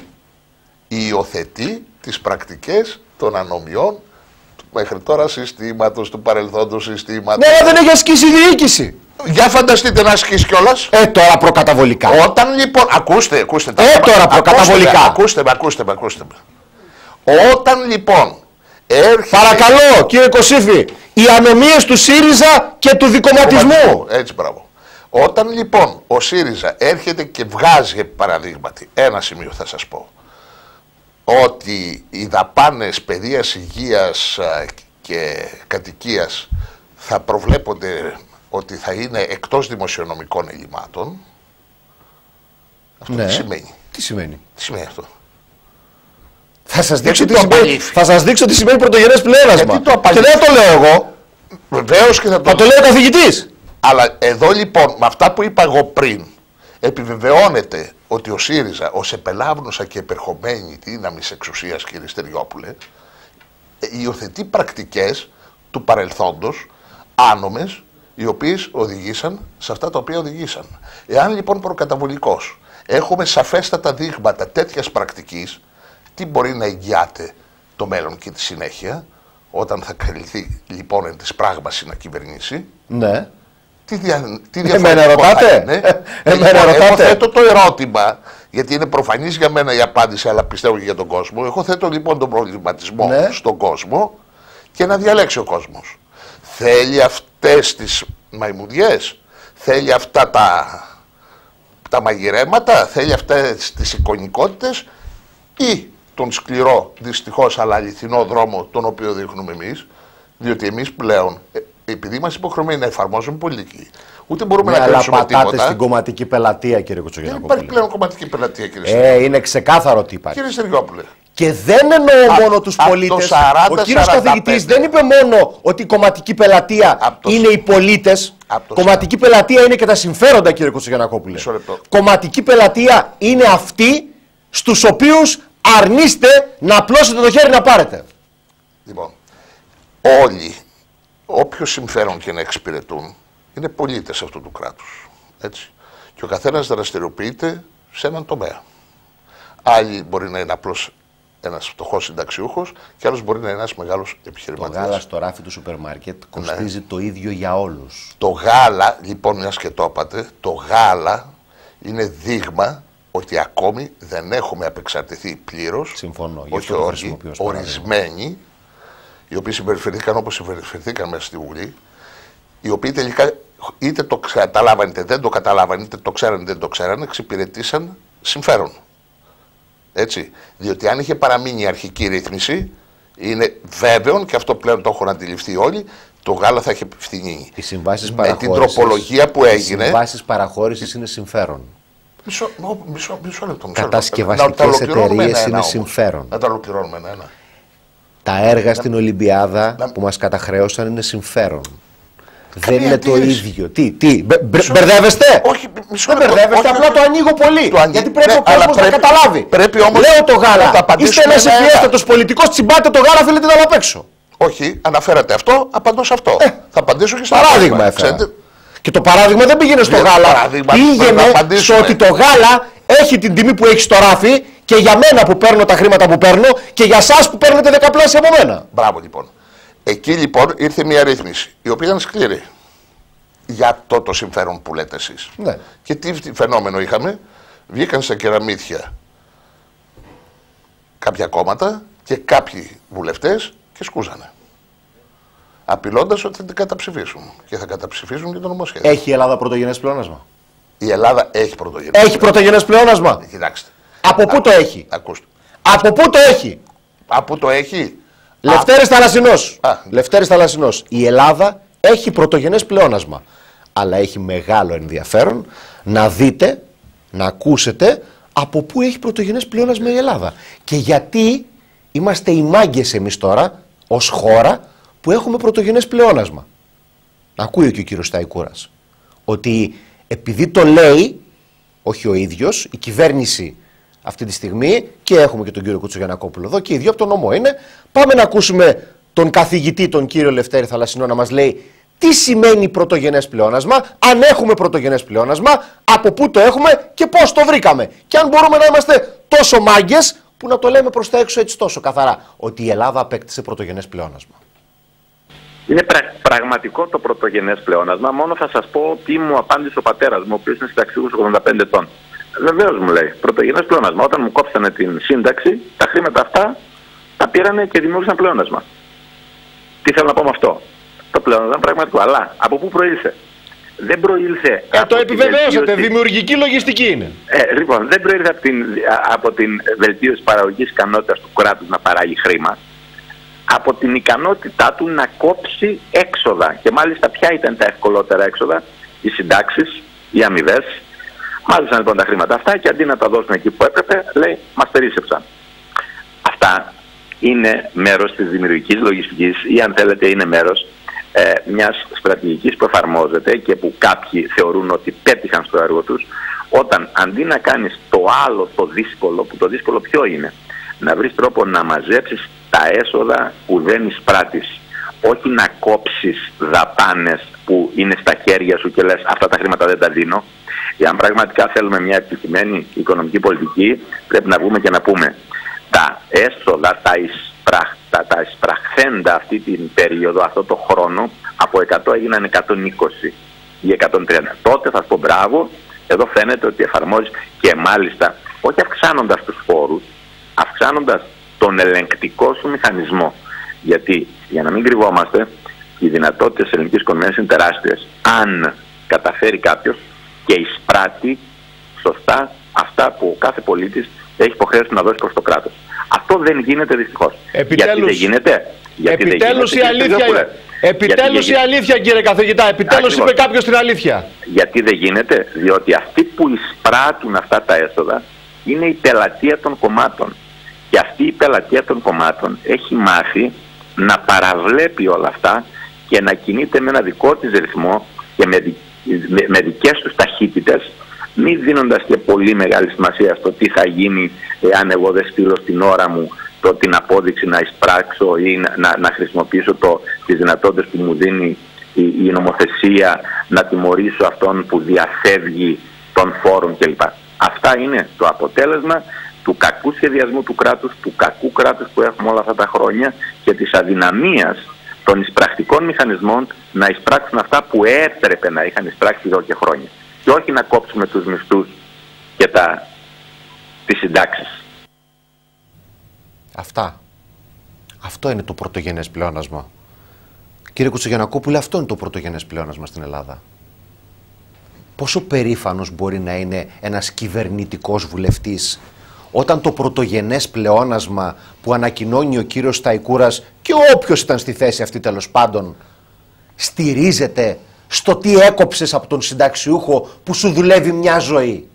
Υιοθετεί τις πρακτικές των ανομιών του μέχρι τώρα συστήματος, του παρελθόντος συστήματος. Ναι, δεν έχει ασκήσει η διοίκηση. Για φανταστείτε να ασκήσει κιόλας. Ε, τώρα προκαταβολικά. Όταν λοιπόν. Ακούστε, ακούστε. Ε, τώρα προκαταβολικά. Ακούστε με, ακούστε με, ακούστε με. Όταν λοιπόν έρχεται. Παρακαλώ, κύριε Κωσίφη, οι ανομίες του ΣΥΡΙΖΑ και του δικομματισμού. Έτσι, μπράβο. Όταν λοιπόν ο ΣΥΡΙΖΑ έρχεται και βγάζει, παραδείγματι, ένα σημείο θα σας πω. Ότι οι δαπάνες παιδείας, υγείας και κατοικίας θα προβλέπονται ότι θα είναι εκτός δημοσιονομικών ελλημάτων. Αυτό ναι. τι σημαίνει? Τι σημαίνει? Τι σημαίνει αυτό? Θα σας δείξω, τι σημαίνει, θα σας δείξω τι σημαίνει πρωτογενές πλεόνασμα. Και δεν το λέω εγώ. Βεβαίως και θα το, θα το λέει ο καθηγητής. Αλλά εδώ λοιπόν, με αυτά που είπα εγώ πριν, επιβεβαιώνεται ότι ο ΣΥΡΙΖΑ ως επελάβνουσα και επερχομένη δύναμη εξουσίας, κύριε Στεριόπουλε, υιοθετεί πρακτικές του παρελθόντος άνομες, οι οποίες οδηγήσαν σε αυτά τα οποία οδηγήσαν. Εάν λοιπόν προκαταβολικώς έχουμε σαφέστατα δείγματα τέτοιας πρακτικής, τι μπορεί να εγγυάται το μέλλον και τη συνέχεια, όταν θα καλυφθεί λοιπόν εν της πράγμαση να κυβερνήσει. Ναι. Τι, δια, τι Εμένα ρωτάτε. Εμένα λοιπόν, ρωτάτε. εγώ θέτω το ερώτημα, γιατί είναι προφανής για μένα η απάντηση, αλλά πιστεύω και για τον κόσμο. Εγώ θέτω λοιπόν τον προβληματισμό ναι. στον κόσμο και να διαλέξει ο κόσμος. Θέλει αυτές τις μαϊμουδιές, θέλει αυτά τα, τα μαγειρέματα, θέλει αυτές τις εικονικότητες ή τον σκληρό, δυστυχώς αλλά αληθινό δρόμο τον οποίο δείχνουμε εμείς, διότι εμείς πλέον, επειδή είμαστε υποχρεωμένοι να εφαρμόζουμε πολιτική, ούτε μπορούμε ναι, να κρύψουμε τίποτα. Αλλά πατάτε στην κομματική πελατεία, κύριε Κουτσογεννάκοπουλε. Δεν υπάρχει πλέον κομματική πελατεία, κύριε Σεργιόπουλε. Ε, είναι ξεκάθαρο τι υπάρχει. Κύριε Σεργιόπουλε. Και δεν εννοώ Α, μόνο τους πολίτες. Ο κύριος καθηγητής δεν είπε μόνο ότι η κομματική πελατεία το... είναι οι πολίτες. Κομματική σαράντα. Πελατεία είναι και τα συμφέροντα, κύριε Κουτσογεννάκοπουλε. Κομματική πελατεία είναι αυτοί στους οποίους αρνείστε να απλώσετε το χέρι να πάρετε. Λοιπόν, όλοι, όποιο συμφέρον και να εξυπηρετούν, είναι πολίτες αυτού του κράτους. Έτσι. Και ο καθένας δραστηριοποιείται σε έναν τομέα. Άλλοι μπορεί να είναι απλώς ένας φτωχός συνταξιούχος και άλλος μπορεί να είναι ένας μεγάλος επιχειρηματίας. Το γάλα στο ράφι του σούπερ μάρκετ κοστίζει ναι. το ίδιο για όλους. Το γάλα, λοιπόν, μιας και το είπατε, το γάλα είναι δείγμα ότι ακόμη δεν έχουμε απεξαρτηθεί πλήρως. Συμφωνώ. Όχι όλοι, ορισμένοι, οι οποίοι συμπεριφερθήκαν όπως συμπεριφερθήκαν μέσα στη Βουλή, οι οποίοι τελικά είτε το καταλάβανε είτε δεν το καταλάβανε, είτε το ξέρανε είτε δεν το ξέρανε, εξυπηρετήσαν συμφέρον. Έτσι. Διότι αν είχε παραμείνει η αρχική ρύθμιση, είναι βέβαιο και αυτό πλέον το έχουν αντιληφθεί όλοι, το γάλα θα είχε φθηνεί. Οι συμβάσεις με την τροπολογία που έγινε. Οι συμβάσεις παραχώρησης είναι συμφέρον. Μισό, μισό, μισό λεπτό. Κατασκευαστικές εταιρείες είναι όμως. Συμφέρον. Να τα ολοκληρώνουμε ένα-ένα. Τα έργα να... στην Ολυμπιάδα να... που μας καταχρέωσαν είναι συμφέρον. Καμία δεν είναι αντίρρηση. το ίδιο. Τι, τι, μπε, μπε, μπερδεύεστε. Όχι, μισό δεν μπερδεύεστε, απλά το ανοίγω πολύ. Το γιατί πρέπει ναι, ο κόσμος να καταλάβει. Πρέπει όμως λέω το γάλα. Είστε ένας ένα... ευφιέστατος πολιτικός, τσιμπάτε το γάλα, θέλετε να το απ' έξω. Όχι, αναφέρατε αυτό, απαντώ σε αυτό. Ε, θα απαντήσω και στα παράδειγμα έφερα. Και το παράδειγμα δεν πήγαινε στο γάλα. Πήγαινε στο ότι το γάλα έχει την τιμή που έχει στο ράφι και για μένα που παίρνω τα χρήματα που παίρνω και για εσάς που παίρνετε δεκαπλάσια από μένα. Μπράβο λοιπόν. Εκεί λοιπόν ήρθε μια ρύθμιση η οποία ήταν σκληρή για αυτό το συμφέρον που λέτε εσείς. Ναι. Και τι φαινόμενο είχαμε, βγήκαν στα κεραμίδια κάποια κόμματα και κάποιοι βουλευτές και σκούζανε. Απειλώντας ότι θα την καταψηφίσουν και θα καταψηφίσουν και το νομοσχέδιο. Έχει η Ελλάδα πρωτογενές πλεόνασμα? Η Ελλάδα έχει πρωτογενές. Έχει πρωτογενές πλεόνασμα. Κοιτάξτε. Από πού το έχει? Ακούστε. Από πού το έχει? Από το έχει. Λευτέρης Θαλασσινός. Λευτέρης Θαλασσινός. Η Ελλάδα έχει πρωτογενές πλεόνασμα. Αλλά έχει μεγάλο ενδιαφέρον να δείτε, να ακούσετε από πού έχει πρωτογενές πλεόνασμα η Ελλάδα. Και γιατί είμαστε οι μάγκες εμείς τώρα, ως χώρα, που έχουμε πρωτογενές πλεόνασμα. Ακούει και ο κύριος Σταϊκούρας ότι επειδή το λέει, όχι ο ίδιος, η κυβέρνηση αυτή τη στιγμή, και έχουμε και τον κύριο Κουτσογεννάκοπουλο εδώ και οι δύο από τον νομό είναι, πάμε να ακούσουμε τον καθηγητή, τον κύριο Λευτέρη Θαλασσινό, να μας λέει τι σημαίνει πρωτογενές πλεόνασμα, αν έχουμε πρωτογενές πλεόνασμα, από πού το έχουμε και πώς το βρήκαμε. Και αν μπορούμε να είμαστε τόσο μάγκες που να το λέμε προς τα έξω έτσι τόσο καθαρά, ότι η Ελλάδα απέκτησε πρωτογενές πλεόνασμα. Είναι πρα, πραγματικό το πρωτογενές πλεόνασμα. Μόνο θα σας πω τι μου απάντησε ο πατέρας μου, ο οποίος είναι συνταξιούχος ογδόντα πέντε ετών. Βεβαίως μου λέει, πρωτογενές πλεόνασμα. Όταν μου κόψανε την σύνταξη, τα χρήματα αυτά τα πήρανε και δημιούργησαν πλεόνασμα. Τι θέλω να πω με αυτό? Το πλεόνασμα είναι πραγματικό. Αλλά από πού προήλθε? Δεν προήλθε. Ε, το επιβεβαίωσατε. Δημιουργική λογιστική είναι. Ε, λοιπόν, δεν προήλθε από την, από την βελτίωση παραγωγικής ικανότητας του κράτους να παράγει χρήμα. Από την ικανότητά του να κόψει έξοδα. Και μάλιστα ποια ήταν τα ευκολότερα έξοδα? Οι συντάξεις, οι αμοιβές. Μάλιστα λοιπόν τα χρήματα αυτά και αντί να τα δώσουν εκεί που έπρεπε, λέει, μας περίσσεψαν. Αυτά είναι μέρος της δημιουργικής λογιστικής ή αν θέλετε είναι μέρος ε, μιας στρατηγικής που εφαρμόζεται και που κάποιοι θεωρούν ότι πέτυχαν στο έργο τους, όταν αντί να κάνεις το άλλο το δύσκολο, που το δύσκολο ποιο είναι? Να βρεις τρόπο να μαζέψεις τα έσοδα που δεν εισπράττεις. Όχι να κόψεις δαπάνες που είναι στα χέρια σου και λες αυτά τα χρήματα δεν τα δίνω. Εάν πραγματικά θέλουμε μια επιτυχημένη οικονομική πολιτική, πρέπει να βγούμε και να πούμε τα έσοδα, τα, εισπραχ, τα, τα εισπραχθέντα αυτή την περίοδο, αυτό το χρόνο, από εκατό έγιναν εκατόν είκοσι ή εκατόν τριάντα. Τότε θα σου πω μπράβο, εδώ φαίνεται ότι εφαρμόζεις και μάλιστα όχι αυξάνοντας τους φόρους, αυξάνοντας τον ελεγκτικό σου μηχανισμό. Γιατί, για να μην κρυβόμαστε, οι δυνατότητες της ελληνικής οικονομίας είναι τεράστιες. Αν καταφέρει κάποιος και εισπράττει σωστά αυτά που ο κάθε πολίτης έχει υποχρέωση να δώσει προς το κράτος. Αυτό δεν γίνεται δυστυχώς. Επιτέλους, γιατί δεν γίνεται. Γιατί επιτέλους δεν γίνεται, η αλήθεια, επιτέλους η αλήθεια κύριε καθηγητά, επιτέλους είπε κάποιος την αλήθεια. Γιατί δεν γίνεται, διότι αυτοί που εισπράττουν αυτά τα έσοδα είναι η πελατεία των κομμάτων. Και αυτή η πελατεία των κομμάτων έχει μάθει να παραβλέπει όλα αυτά και να κινείται με ένα δικό της ρυθμό και με, δι, με, με δικές τους ταχύτητες, μη δίνοντας και πολύ μεγάλη σημασία στο τι θα γίνει εάν εγώ δεν στείλω στην ώρα μου το, την απόδειξη να εισπράξω ή να, να, να χρησιμοποιήσω το, τις δυνατότητες που μου δίνει η, η νομοθεσία, να τιμωρήσω αυτόν που διαφεύγει των φόρων κλπ. Αυτά είναι το αποτέλεσμα του κακού σχεδιασμού του κράτους, του κακού κράτους που έχουμε όλα αυτά τα χρόνια και της αδυναμίας των εισπρακτικών μηχανισμών να εισπράξουν αυτά που έπρεπε να είχαν εισπράξει εδώ και χρόνια. Και όχι να κόψουμε τους μισθούς και τα, τις συντάξεις. Αυτά. Αυτό είναι το πρωτογενές πλεόνασμα. Κύριε Κουτσογιαννακόπουλε, αυτό είναι το πρωτογενές πλεόνασμα στην Ελλάδα. Πόσο περήφανος μπορεί να είναι ένας κυβερνητικός βουλευτής όταν το πρωτογενές πλεόνασμα που ανακοινώνει ο κύριος Σταϊκούρας και όποιος ήταν στη θέση αυτή τέλος πάντων στηρίζεται στο τι έκοψες από τον συνταξιούχο που σου δουλεύει μια ζωή.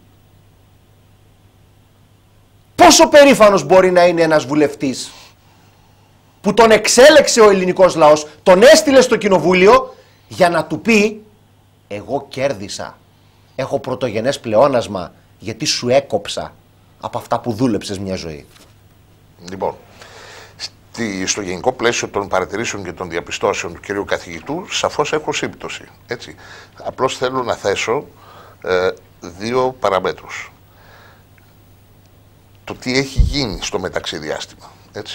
Πόσο περήφανος μπορεί να είναι ένας βουλευτής που τον εξέλεξε ο ελληνικός λαός, τον έστειλε στο κοινοβούλιο για να του πει εγώ κέρδισα, έχω πρωτογενές πλεόνασμα γιατί σου έκοψα από αυτά που δούλεψες μια ζωή. Λοιπόν, στη, στο γενικό πλαίσιο των παρατηρήσεων και των διαπιστώσεων του κυρίου καθηγητού, σαφώς έχω σύμπτωση. Έτσι. Απλώς θέλω να θέσω ε, δύο παραμέτρους. Το τι έχει γίνει στο μεταξύ διάστημα. Έτσι.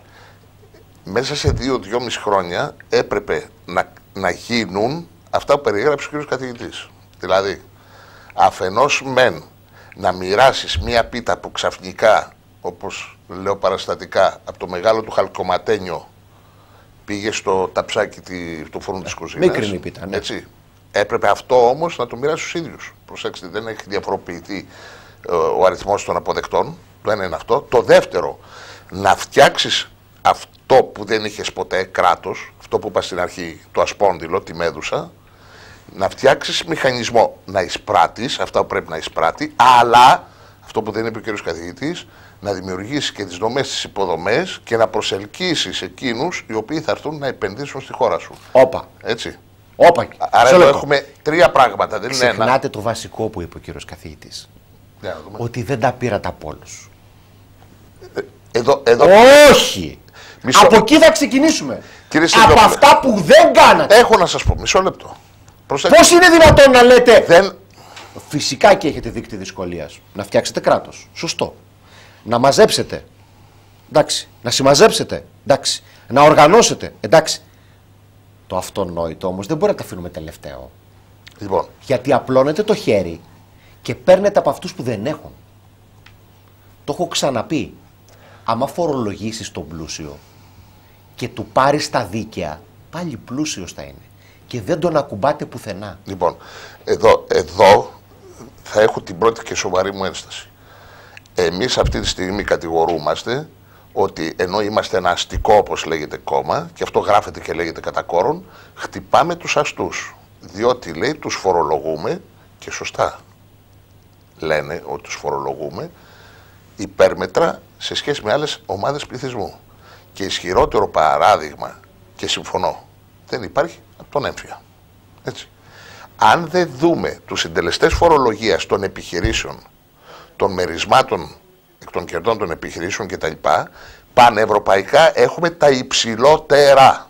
Μέσα σε δύο-δυόμιση χρόνια έπρεπε να, να γίνουν αυτά που περιγράψει ο κύριος καθηγητής. Δηλαδή, αφενός μεν να μοιράσεις μία πίτα που ξαφνικά, όπως λέω παραστατικά, από το μεγάλο του χαλκοματένιο πήγε στο ταψάκι του φούρνου της κουζίνας. Μικρή πίτα, ναι. Έτσι. Έπρεπε αυτό όμως να το μοιράσει στους ίδιους. Προσέξτε, δεν έχει διαφοροποιηθεί ε, ο αριθμός των αποδεκτών. Το ένα είναι αυτό. Το δεύτερο, να φτιάξεις αυτό που δεν είχες ποτέ, κράτος, αυτό που είπα στην αρχή, το ασπόνδυλο, τη μέδουσα, να φτιάξεις μηχανισμό να εισπράττεις αυτά που πρέπει να εισπράττει, αλλά αυτό που δεν είπε ο κ. καθηγητής, να δημιουργήσεις και τις δομές, τις υποδομές και να προσελκύσεις εκείνους οι οποίοι θα έρθουν να επενδύσουν στη χώρα σου. Όπα. Έτσι. Όπα. Άρα εδώ έχουμε τρία πράγματα, δεν είναι ένα. Ξεχνάτε το βασικό που είπε ο κύριος καθηγητής. Yeah, ότι δεν τα πήρατε από όλους. Εδώ, εδώ... Όχι! Μισό... Από εκεί θα ξεκινήσουμε. Κύριε από αυτά που δεν κάνατε. Έχω να σας πω, μισό λεπτό. Προσέξτε. Πώς είναι δυνατόν να λέτε. Δεν... Φυσικά και έχετε δείκτη δυσκολίας. Να φτιάξετε κράτος. Σωστό. Να μαζέψετε. Εντάξει. Να συμμαζέψετε. Εντάξει. Να οργανώσετε. Εντάξει. Το αυτονόητο όμως δεν μπορεί να τα αφήνουμε τελευταίο. Λοιπόν. Γιατί απλώνετε το χέρι και παίρνετε από αυτούς που δεν έχουν. Το έχω ξαναπεί. Άμα φορολογήσεις τον πλούσιο και του πάρεις τα δίκαια, πάλι πλούσιος θα είναι. Και δεν τον ακουμπάτε πουθενά. Λοιπόν, εδώ, εδώ θα έχω την πρώτη και σοβαρή μου ένσταση. Εμείς αυτή τη στιγμή κατηγορούμαστε ότι ενώ είμαστε ένα αστικό, όπως λέγεται, κόμμα, και αυτό γράφεται και λέγεται κατά κόρον, χτυπάμε τους αστούς. Διότι, λέει, τους φορολογούμε, και σωστά λένε ότι τους φορολογούμε, υπέρμετρα σε σχέση με άλλες ομάδες πληθυσμού. Και ισχυρότερο παράδειγμα, και συμφωνώ, δεν υπάρχει από τον έμφυα. Έτσι. Αν δεν δούμε τους συντελεστές φορολογίας των επιχειρήσεων, των μερισμάτων εκ των κερδών των επιχειρήσεων κτλ., πανευρωπαϊκά έχουμε τα υψηλότερα.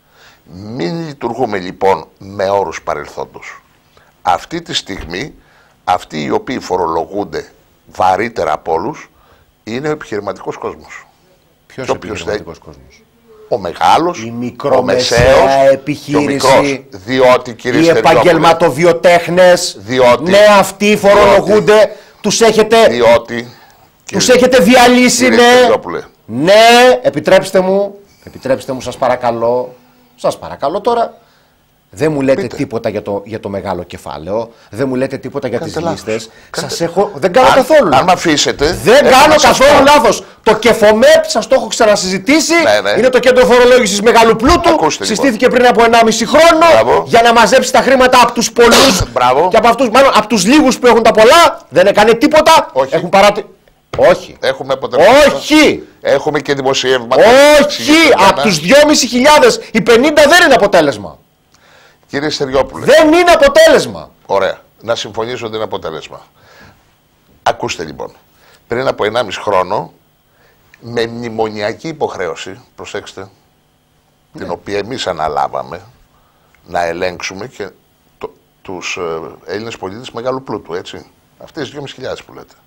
Μην λειτουργούμε λοιπόν με όρους παρελθόντος. Αυτή τη στιγμή αυτοί οι οποίοι φορολογούνται βαρύτερα από όλους είναι ο επιχειρηματικός κόσμος. Ποιος επιχειρηματικός κόσμος? Ο μεγάλος, η ο μικρομεσαία επιχείρηση, ο μικρός, διότι, κύριε οι επαγγελματοβιοτέχνες, διότι, ναι, αυτοί φορολογούνται, διότι, τους έχετε, διότι, τους έχετε διαλύσει, ναι. Στεριόπουλε. Ναι, επιτρέψτε μου, επιτρέψτε μου σας παρακαλώ, σας παρακαλώ τώρα. Δεν μου λέτε Πείτε. τίποτα για το, για το μεγάλο κεφάλαιο, δεν μου λέτε τίποτα για τις λίστες. Σας έχω... Δεν κάνω αν, καθόλου. Αν με αφήσετε. Δεν κάνω καθόλου λάθος. Το Κεφομέπ, σας το έχω ξανασυζητήσει. Ναι, ναι. Είναι το κέντρο φορολόγησης μεγαλού πλούτου. Ακούστε, συστήθηκε πριν από ενάμιση χρόνο. Μπράβο. Για να μαζέψει τα χρήματα από τους πολλούς και από, αυτούς, μάλλον, από τους λίγους που έχουν τα πολλά. Δεν έκανε τίποτα. Όχι. Έχουν παράτη... Όχι. Έχουμε αποτελέσματα. Όχι. Έχουμε και δημοσιεύματα. Όχι. Από τους δυόμισι χιλιάδες οι πενήντα δεν είναι αποτέλεσμα. Κύριε Στεριόπουλε. Δεν είναι αποτέλεσμα. Ωραία. Να συμφωνήσω ότι είναι αποτέλεσμα. Ακούστε λοιπόν. Πριν από ενάμιση χρόνο, με μνημονιακή υποχρέωση, προσέξτε, ναι. την οποία εμείς αναλάβαμε να ελέγξουμε και το, τους ε, Έλληνες πολίτες μεγάλου πλούτου, έτσι. Αυτές τις δυόμισι χιλιάδες που λέτε.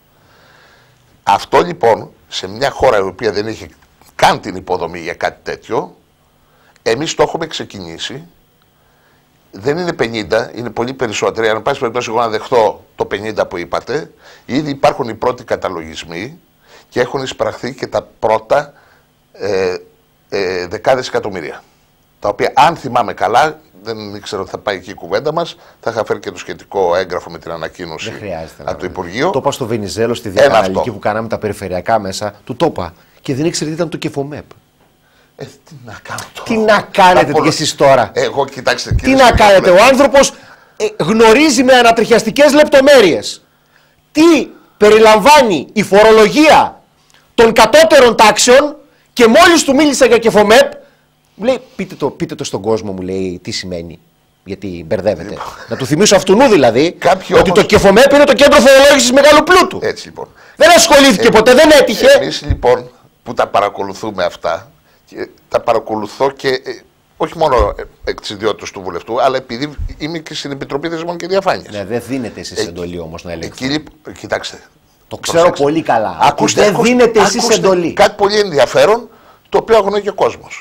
Αυτό λοιπόν, σε μια χώρα η οποία δεν είχε καν την υποδομή για κάτι τέτοιο, εμείς το έχουμε ξεκινήσει. Δεν είναι πενήντα, είναι πολύ περισσότεροι. Αν πάση περιπτώσει, εγώ να δεχτώ το πενήντα που είπατε, ήδη υπάρχουν οι πρώτοι καταλογισμοί και έχουν εισπραχθεί και τα πρώτα ε, ε, δεκάδες εκατομμύρια. Τα οποία, αν θυμάμαι καλά, δεν ήξερα ότι θα πάει εκεί η κουβέντα μας, θα είχα φέρει και το σχετικό έγγραφο με την ανακοίνωση από το Υπουργείο. Το είπα στο Βενιζέλο, στη διαπαραλληλική που κάναμε τα περιφερειακά μέσα, του το είπα και δεν ήξερε τι ήταν το Κεφομέπ. Ε, τι να κάνω τώρα. Τι να κάνετε κι εσείς τώρα. Εγώ, κοιτάξτε, τι να κάνετε. Ο άνθρωπος ε, γνωρίζει με ανατριχιαστικές λεπτομέρειες τι περιλαμβάνει η φορολογία των κατώτερων τάξεων και μόλις του μίλησα για Κεφομέπ, μου λέει πείτε το, πείτε το στον κόσμο, μου λέει τι σημαίνει. Γιατί μπερδεύεται. Λοιπόν. Να του θυμίσω αυτού δηλαδή Κάποιοι ότι όμως... το Κεφομέπ είναι το κέντρο φορολόγησης μεγάλου πλούτου. Έτσι λοιπόν. Δεν ασχολήθηκε ε, ποτέ, δεν έτυχε. Εμείς λοιπόν που τα παρακολουθούμε αυτά, και τα παρακολουθώ και ε, όχι μόνο εκ της ιδιότητας του βουλευτού, αλλά επειδή είμαι και στην Επιτροπή Θεσμών και Διαφάνειας. Ναι, δεν δίνετε εσείς εντολή όμως να ελέγχετε. Εκεί, κοιτάξτε. Το ξέρω προσέξτε. πολύ καλά. Ακούστε, δεν ακούστε, δίνετε ακούστε, εσείς εντολή. Κάτι πολύ ενδιαφέρον, το οποίο αγνοεί και ο κόσμος.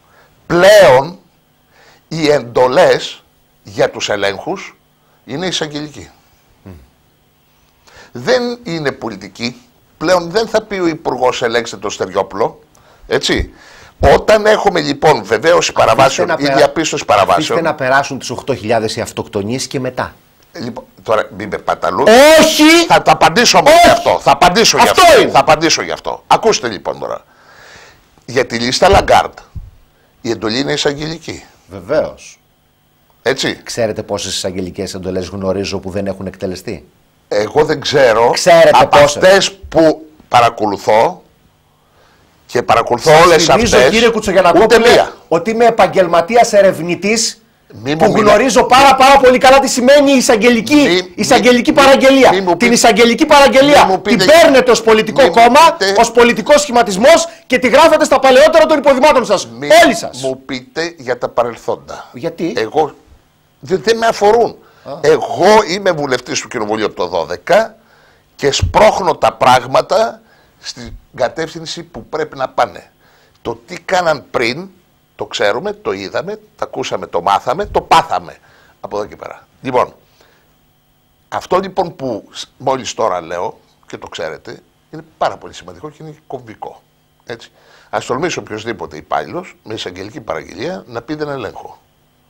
Πλέον οι εντολές για τους ελέγχους είναι εισαγγελικοί. Mm. Δεν είναι πολιτική. Πλέον δεν θα πει ο Υπουργός ελέγξτε το Στεριόπουλο. Έτσι. Όταν έχουμε λοιπόν βεβαίωση παραβάσεων ή περα... διαπίστωση παραβάσεων. Αφήστε να περάσουν τις οκτώ χιλιάδες οι αυτοκτονίες και μετά. Λοιπόν, τώρα μην με παταλούν. Όχι! Θα το απαντήσω όμως γι' αυτό. Θα απαντήσω αυτό γι' αυτό. Είναι. Θα απαντήσω γι' αυτό. Ακούστε λοιπόν τώρα. Για τη λίστα Λαγκάρντ η εντολή είναι εισαγγελική. Βεβαίως. Έτσι. Ξέρετε πόσες εισαγγελικές εντολές γνωρίζω που δεν έχουν εκτελεστεί. Εγώ δεν ξέρω. Ξέρετε από αυτές που παρακολουθώ και παρακολουθώ σας όλες θυμίζω, αυτές. Κύριε Κουτσογιανακόπουλε, ότι είμαι επαγγελματίας ερευνητής που γνωρίζω πάρα πάρα πολύ καλά τι σημαίνει η εισαγγελική, μη, εισαγγελική μη, παραγγελία. Μη, μη, την εισαγγελική παραγγελία την παίρνετε ως πολιτικό μη, κόμμα, πείτε, ως πολιτικός σχηματισμός και τη γράφετε στα παλαιότερα των υποδημάτων σας. Μη, όλοι σας. Μου πείτε για τα παρελθόντα. Γιατί? Εγώ, δεν, δεν με αφορούν. Α. Εγώ είμαι βουλευτής του Κοινοβουλίου από το δώδεκα και σπρώχνω τα πράγματα στην κατεύθυνση που πρέπει να πάνε. Το τι κάναν πριν, το ξέρουμε, το είδαμε, το ακούσαμε, το μάθαμε, το πάθαμε από εδώ και πέρα. Λοιπόν, αυτό λοιπόν που μόλις τώρα λέω και το ξέρετε, είναι πάρα πολύ σημαντικό και είναι κομβικό. Έτσι. Ας τολμήσει οποιοδήποτε υπάλληλος με εισαγγελική παραγγελία να πει δεν ελέγχω.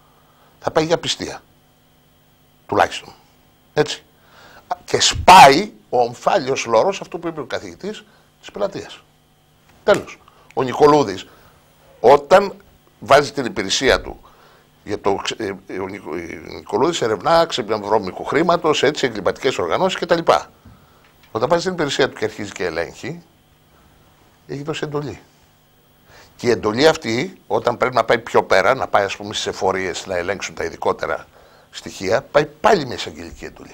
Θα πάει για πιστία. Τουλάχιστον. Έτσι. Και σπάει ο ομφάλιος λόρος, αυτό που είπε ο καθηγητής της Πελατείας. Τέλος. Ο Νικολούδης, όταν βάζει την υπηρεσία του για το. Ο Νικολούδης ερευνά ξέπλυμα βρώμικου χρήματος, έτσι, εγκληματικές οργανώσεις κτλ. Όταν βάζει την υπηρεσία του και αρχίζει και ελέγχει, έχει δώσει εντολή. Και η εντολή αυτή, όταν πρέπει να πάει πιο πέρα, να πάει ας πούμε στις εφορίες να ελέγξουν τα ειδικότερα στοιχεία, πάει πάλι με εισαγγελική εντολή.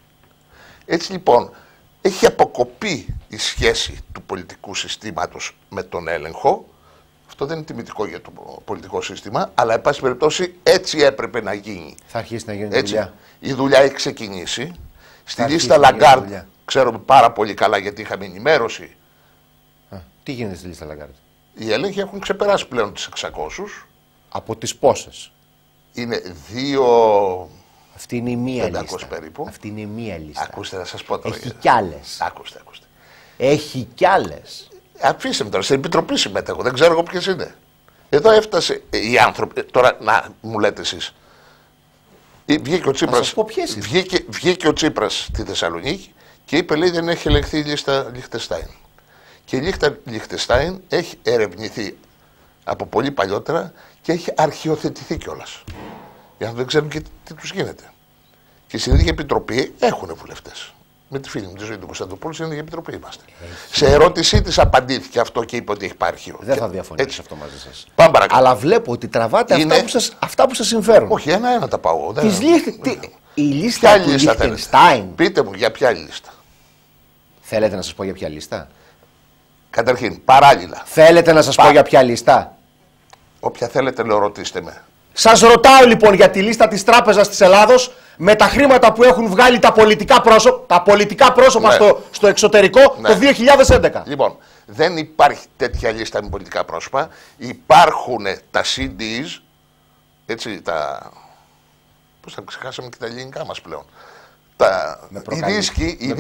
Έτσι λοιπόν, έχει αποκοπεί η σχέση του πολιτικού συστήματος με τον έλεγχο. Αυτό δεν είναι τιμητικό για το πολιτικό σύστημα, αλλά εν πάση περιπτώσει έτσι έπρεπε να γίνει. Θα αρχίσει να γίνει έτσι. δουλειά. Η δουλειά έχει ξεκινήσει Στη λίστα Λαγκάρντ ξέρουμε πάρα πολύ καλά γιατί είχαμε ενημέρωση. Α, τι γίνεται στη λίστα Λαγκάρντ? Οι έλεγχοι έχουν ξεπεράσει πλέον τις εξακόσιες. Από τις πόσες? Είναι δύο. Αυτή είναι η μία λίστα. Περίπου. Αυτή είναι η μία λίστα. Ακούστε να σας πω τώρα. Έχει κι άλλες. Ακούστε, ακούστε. Έχει κι άλλες. Αφήστε με τώρα, στην επιτροπή συμμετέχω. Δεν ξέρω εγώ ποιες είναι. Εδώ έφτασε οι άνθρωποι. Τώρα να μου λέτε εσείς. Βγήκε ο Τσίπρας. Βγήκε, βγήκε ο Τσίπρας στη Θεσσαλονίκη και είπε: λέει, δεν έχει ελεγχθεί η λίστα Λιχτεστάιν. Και η λίστα Λιχτεστάιν έχει ερευνηθεί από πολύ παλιότερα και έχει αρχιοθετηθεί κιόλας. Για να δεν ξέρουν και τι τους γίνεται. Και στην ίδια επιτροπή έχουν βουλευτές. Με τη φίλη μου τη ζωή του Κωνσταντοπούλου, στην ίδια επιτροπή είμαστε. Έχει. Σε ερώτησή της απαντήθηκε αυτό και είπε ότι έχει πάρει αρχείο. Δεν θα διαφωνήσω σε αυτό μαζί σας. Πάμε παρακάτω. Αλλά βλέπω ότι τραβάτε είναι... αυτά, που σας, αυτά που σας συμφέρουν. Όχι, ένα-ένα τα πάω. Δεν... Λίχ... Τι... Η λίστα του Λιχτενστάιν. Πείτε μου για ποια λίστα. Θέλετε να σας πω για ποια λίστα? Καταρχήν, παράλληλα. Θέλετε να σας Πα... πω για ποια λίστα? Όποια θέλετε, λέω, ρωτήστε με. Σας ρωτάω λοιπόν για τη λίστα της Τράπεζας της Ελλάδος με τα χρήματα που έχουν βγάλει τα πολιτικά πρόσωπα, τα πολιτικά πρόσωπα ναι. στο, στο εξωτερικό ναι. το δύο χιλιάδες έντεκα. Λοιπόν, δεν υπάρχει τέτοια λίστα με πολιτικά πρόσωπα. Υπάρχουν τα σι ντι, έτσι, τα... πώς θα ξεχάσαμε και τα ελληνικά μας πλέον. Τα... Οι δίσκοι, οι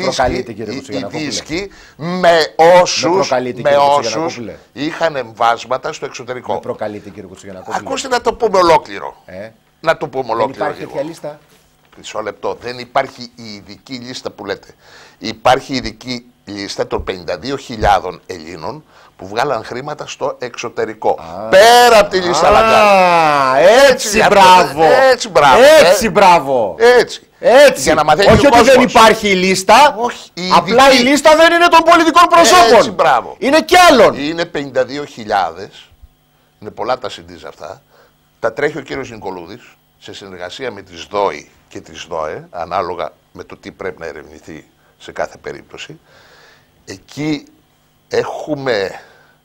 δίσκοι με όσους, με όσους είχαν εμβάσματα στο εξωτερικό. Με προκαλείτε, κύριε Κουτσουγεννακόπουλε. Ακούστε να το πούμε ολόκληρο. Ε? Να το πούμε ολόκληρο. Δεν υπάρχει τέτοια λίστα. Μισό λεπτό. Δεν υπάρχει η ειδική λίστα που λέτε. Υπάρχει η ειδική λίστα των πενήντα δύο χιλιάδων Ελλήνων που βγάλαν χρήματα στο εξωτερικό. Α, πέρα από τη λίστα Λαγκάρντ. Έτσι, έτσι, μπράβο. Έτσι, μπράβο. Έτσι, μπράβο. Έτσι. Έτσι. Για να μαθαίνει όχι ο ότι κόσμος. δεν υπάρχει η λίστα. Όχι, η απλά ειδική... η λίστα δεν είναι των πολιτικών προσώπων. Έτσι, μπράβο. Είναι κι άλλων. Είναι πενήντα δύο χιλιάδες. Είναι πολλά τα συντής αυτά. Τα τρέχει ο κύριος Νικολούδης σε συνεργασία με τις ΔΟΗ και τις ΔΟΕ, ανάλογα με το τι πρέπει να ερευνηθεί σε κάθε περίπτωση. Εκεί έχουμε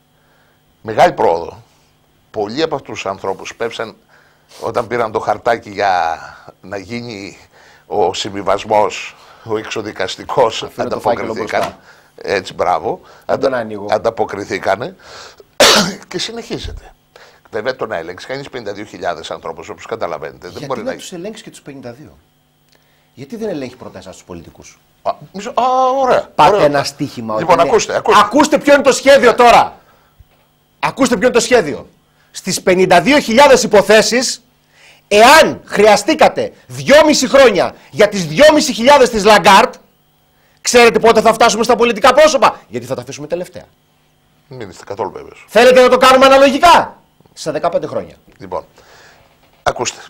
μεγάλη πρόοδο. Πολλοί από αυτούς τους ανθρώπους πέψαν όταν πήραν το χαρτάκι για να γίνει ο συμβιβασμός, ο εξοδικαστικός, ανταποκριθήκαν. Έτσι, μπράβο. Αντα, ανταποκριθήκανε και συνεχίζεται. Βέβαια, το να ελέγξει κανείς πενήντα δύο χιλιάδες ανθρώπους, όπως καταλαβαίνετε. Γιατί δεν μπορεί να να τους ελέγξει και τους πενήντα δύο? Γιατί δεν ελέγχει πρώτα εσάς τους πολιτικούς? Α, μισο... Α, ωραία. Πάτε ωραία. ένα στοίχημα. Λοιπόν, ακούστε, ακούστε. Ακούστε ποιο είναι το σχέδιο τώρα. Ακούστε ποιο είναι το σχέδιο. Στις πενήντα δύο χιλιάδες υποθέσεις, εάν χρειαστήκατε δυόμιση χρόνια για τις δυόμισι χιλιάδες της Λαγκάρντ, ξέρετε πότε θα φτάσουμε στα πολιτικά πρόσωπα? Γιατί θα τα αφήσουμε τελευταία. Μην είστε καθόλου βέβαιος. Θέλετε να το κάνουμε αναλογικά? Σε δεκαπέντε χρόνια. Λοιπόν, ακούστε.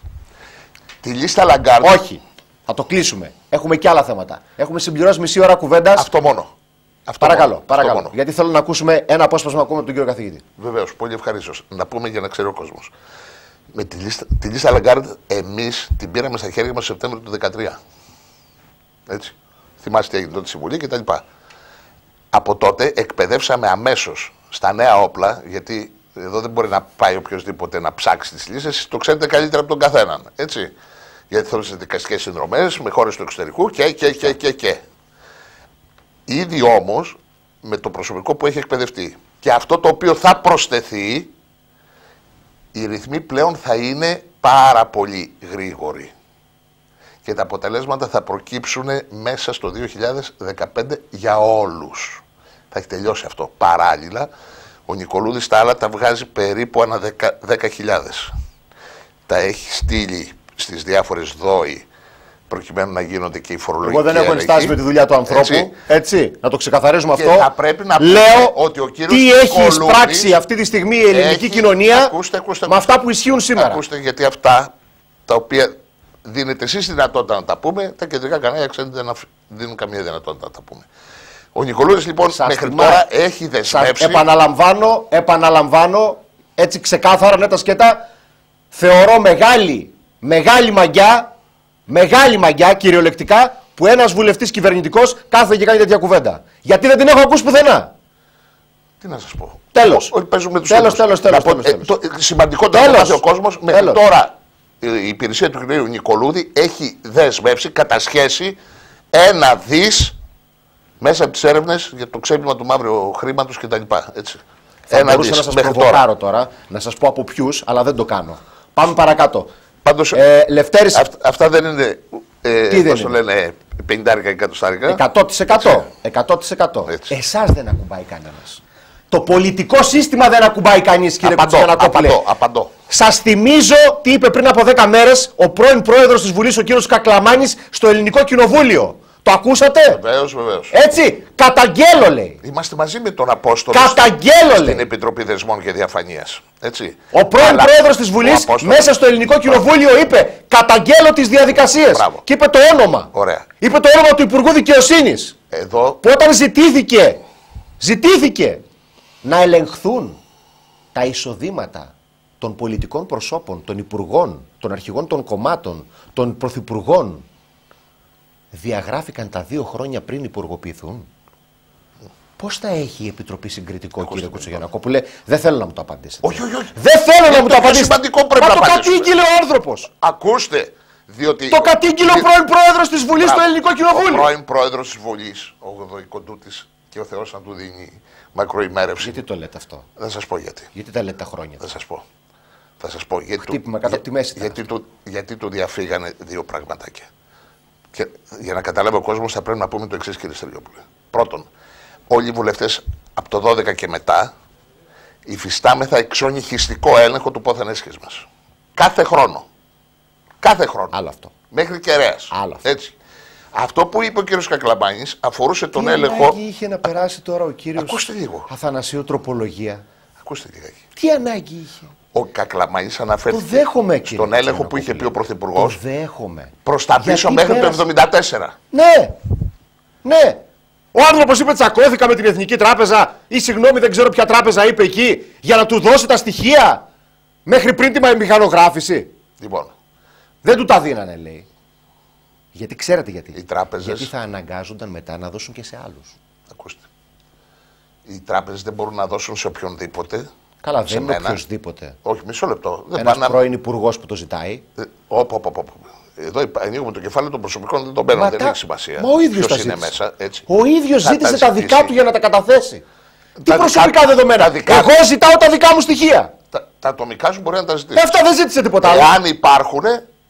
Τη λίστα Λαγκάρντ. Όχι. Θα το κλείσουμε. Έχουμε και άλλα θέματα. Έχουμε συμπληρώσει μισή ώρα κουβέντας. Αυτό μόνο. Αυτό παρακαλώ, μόνο. παρακαλώ. Αυτό μόνο. Γιατί θέλω να ακούσουμε ένα απόσπασμα ακόμα από τον κύριο καθηγητή. Βεβαίως, πολύ ευχαρίστως. Να πούμε για να ξέρει ο κόσμος. Με τη λίστα, τη λίστα Λαγκάρντ εμείς την πήραμε στα χέρια μας το Σεπτέμβριο του δύο χιλιάδες δεκατρία. Έτσι. Θυμάστε τι έγινε τότε στη Βουλή κτλ. Από τότε εκπαιδεύσαμε αμέσως στα νέα όπλα, γιατί εδώ δεν μπορεί να πάει οποιοδήποτε να ψάξει τις λίστες, το ξέρετε καλύτερα από τον καθέναν. Έτσι. Γιατί θέλουν δικαστικές συνδρομές με χώρες του εξωτερικού και, και, και, και, και. Ήδη όμως με το προσωπικό που έχει εκπαιδευτεί και αυτό το οποίο θα προσθεθεί, οι ρυθμοί πλέον θα είναι πάρα πολύ γρήγοροι. Και τα αποτελέσματα θα προκύψουν μέσα στο δύο χιλιάδες δεκαπέντε για όλους. Θα έχει τελειώσει αυτό. Παράλληλα, ο Νικολούδης τα άλλα τα βγάζει περίπου ανά δέκα χιλιάδες. Τα έχει στείλει στις διάφορες ΔΟΗ προκειμένου να γίνονται και οι φορολογικοί. Εγώ δεν έχω ενστάσει με τη δουλειά του ανθρώπου. Έτσι, έτσι να το ξεκαθαρίζουμε και αυτό. Θα πρέπει να λέω ότι ο κύριος τι έχει Νικολούδης εισπράξει αυτή τη στιγμή η ελληνική έχει... κοινωνία ακούστε, ακούστε, με αυτά που ισχύουν σήμερα. Ακούστε, γιατί αυτά τα οποία δίνετε εσείς τη δυνατότητα να τα πούμε, τα κεντρικά κανάλια δεν δίνουν καμία δυνατότητα να τα πούμε. Ο Νικολούδης λοιπόν σας μέχρι θυμά... τώρα έχει δεσμεύσει. Επαναλαμβάνω, επαναλαμβάνω έτσι ξεκάθαρα, ναι, τα σκέτα, θεωρώ μεγάλη, μεγάλη μαγιά, μεγάλη μαγιά κυριολεκτικά που ένας βουλευτής κυβερνητικός κάθεται και κάνει τέτοια κουβέντα. Γιατί δεν την έχω ακούσει πουθενά. Τι να σας πω. Τέλος. Όλοι παίζουμε τους τέλος, τέλος, τέλος, τέλος, τέλος. Ε, το σημαντικότερο είναι ο κόσμος μέχρι τέλος. Τώρα η υπηρεσία του κ. Νικολούδη έχει δεσμεύσει κατά σχέση ένα δις μέσα από τις έρευνες για το ξέπλυμα του μαύρου χρήματος κτλ. Έτσι. Θα Ένα μπορούσα δις, να σας μέχρι προβοκάρω τώρα. τώρα, να σας πω από ποιους, αλλά δεν το κάνω. Πάμε παρακάτω. Πάντως, ε, Λευτέρης... αυ, αυτά δεν είναι, ε, Τι δεν πώς το λένε, πενηντάρικα ή εκατοστάρικα. εκατό τοις εκατό. εκατό τοις εκατό. Εσάς δεν ακουμπάει κανένας. Το πολιτικό σύστημα δεν ακουμπάει κανείς, κύριε Κουτσιανακόπουλε. Απαντώ, απαντώ. Σας θυμίζω τι είπε πριν από δέκα μέρες ο πρώην πρόεδρος της Βουλής, ο κύριος Κακλαμάνης, στο Ελληνικό Κοινοβούλιο. Το ακούσατε? Βεβαίως, βεβαίως. Έτσι, καταγγέλλω λέει. Είμαστε μαζί με τον Απόστολο Καταγγέλλω στην λέει. Επιτροπή Δεσμών και Διαφανείας. Έτσι. Ο πρώην Αλλά πρόεδρος της Βουλής μέσα στο Ελληνικό Κοινοβούλιο είπε καταγγέλλω τις διαδικασίες. Μπράβο. Και είπε το όνομα. Ωραία. Είπε το όνομα του Υπουργού Δικαιοσύνης. Εδώ... Που όταν ζητήθηκε, ζητήθηκε να ελεγχθούν τα εισοδήματα των πολιτικών προσώπων, των υπουργών, των αρχηγών των κομμάτων, των πρωθυπουργών, διαγράφηκαν τα δύο χρόνια πριν υπουργοποιηθούν. Πώς θα έχει η Επιτροπή συγκριτικό, κύριε Κουτσογιαννακόπουλε? Δεν θέλω να μου το απαντήσετε. Όχι, όχι, όχι. Δεν θέλω να μου το απαντήσετε. Σημαντικό πρέπει Μα να το απαντήσουμε. κατήγγειλε ο άνθρωπος. Ακούστε. Διότι... Το κατήγγειλε ο πρώην πρόεδρος της Βουλής στο Ελληνικό Κοινοβούλιο. Ο πρώην πρόεδρος της Βουλής, ο Γοδοϊκοντούτης, και ο Θεός να του δίνει μακροημέρευση. Γιατί το λέτε αυτό? Θα σας πω γιατί. Γιατί τα λέτε τα χρόνια? Θα σας πω. Θα σας πω. Γιατί Χτύπημα του, κάτω από τη μέση. γιατί, του, γιατί του διαφύγανε δύο πραγματάκια. Και για να καταλάβει ο κόσμος θα πρέπει να πούμε το εξής, κύριε Στεριόπουλε. Πρώτον, όλοι οι βουλευτές από το δώδεκα και μετά υφιστάμεθα εξονυχιστικό έλεγχο του πόθεν έσχες μας. Κάθε χρόνο. Κάθε χρόνο. Άλλο αυτό. Μέχρι κεραίας. Άλλο αυτό. Έτσι. Αυτό που είπε ο κύριος Κακλαμάνης αφορούσε τον Τι έλεγχο. Τι ανάγκη είχε να περάσει τώρα ο κύριος Ακούστε λίγο. Αθανασίου τροπολογία? Ακούστε λιγάκι. Τι ανάγκη είχε? Ο Κακλαμάνης αναφέρθηκε Το δέχομαι, κύριε στον έλεγχο που είχε πει ο Πρωθυπουργός. Το δέχομαι. Προς τα πίσω Γιατί μέχρι πέρασε... το εβδομήντα τέσσερα. Ναι, ναι. Ο άνθρωπος είπε τσακώθηκα με την Εθνική Τράπεζα ή συγγνώμη δεν ξέρω ποια τράπεζα είπε εκεί για να του δώσει τα στοιχεία μέχρι πριν τη μηχανογράφηση. Λοιπόν. Δεν του τα δίνανε λέει. Γιατί ξέρετε γιατί. Οι τράπεζες... Γιατί θα αναγκάζονταν μετά να δώσουν και σε άλλους. Ακούστε. Οι τράπεζες δεν μπορούν να δώσουν σε οποιονδήποτε. Καλά, σε δεν είναι μένα. οποιοσδήποτε. Όχι, μισό λεπτό. Δεν Ένας πάνε... πρώην υπουργός που το ζητάει. Ε, Όπ, όπ, όπ. Εδώ ανοίγουμε το κεφάλαιο των προσωπικών, δεν τον παίρνω, δεν τα... έχει σημασία. Μα ο ίδιος Ποιος τα είναι ζήτησε. μέσα, έτσι. Ο ίδιος Θα ζήτησε τα τα, δικά ζητήσει. του για να τα καταθέσει. Τι Τα προσωπικά δικά... δεδομένα. τα δικά... Εγώ ζητάω τα δικά μου στοιχεία. Τα, τα ατομικά σου μπορεί να τα ζητήσει. Αυτά δεν ζήτησε τίποτα άλλο. Εάν υπάρχουν,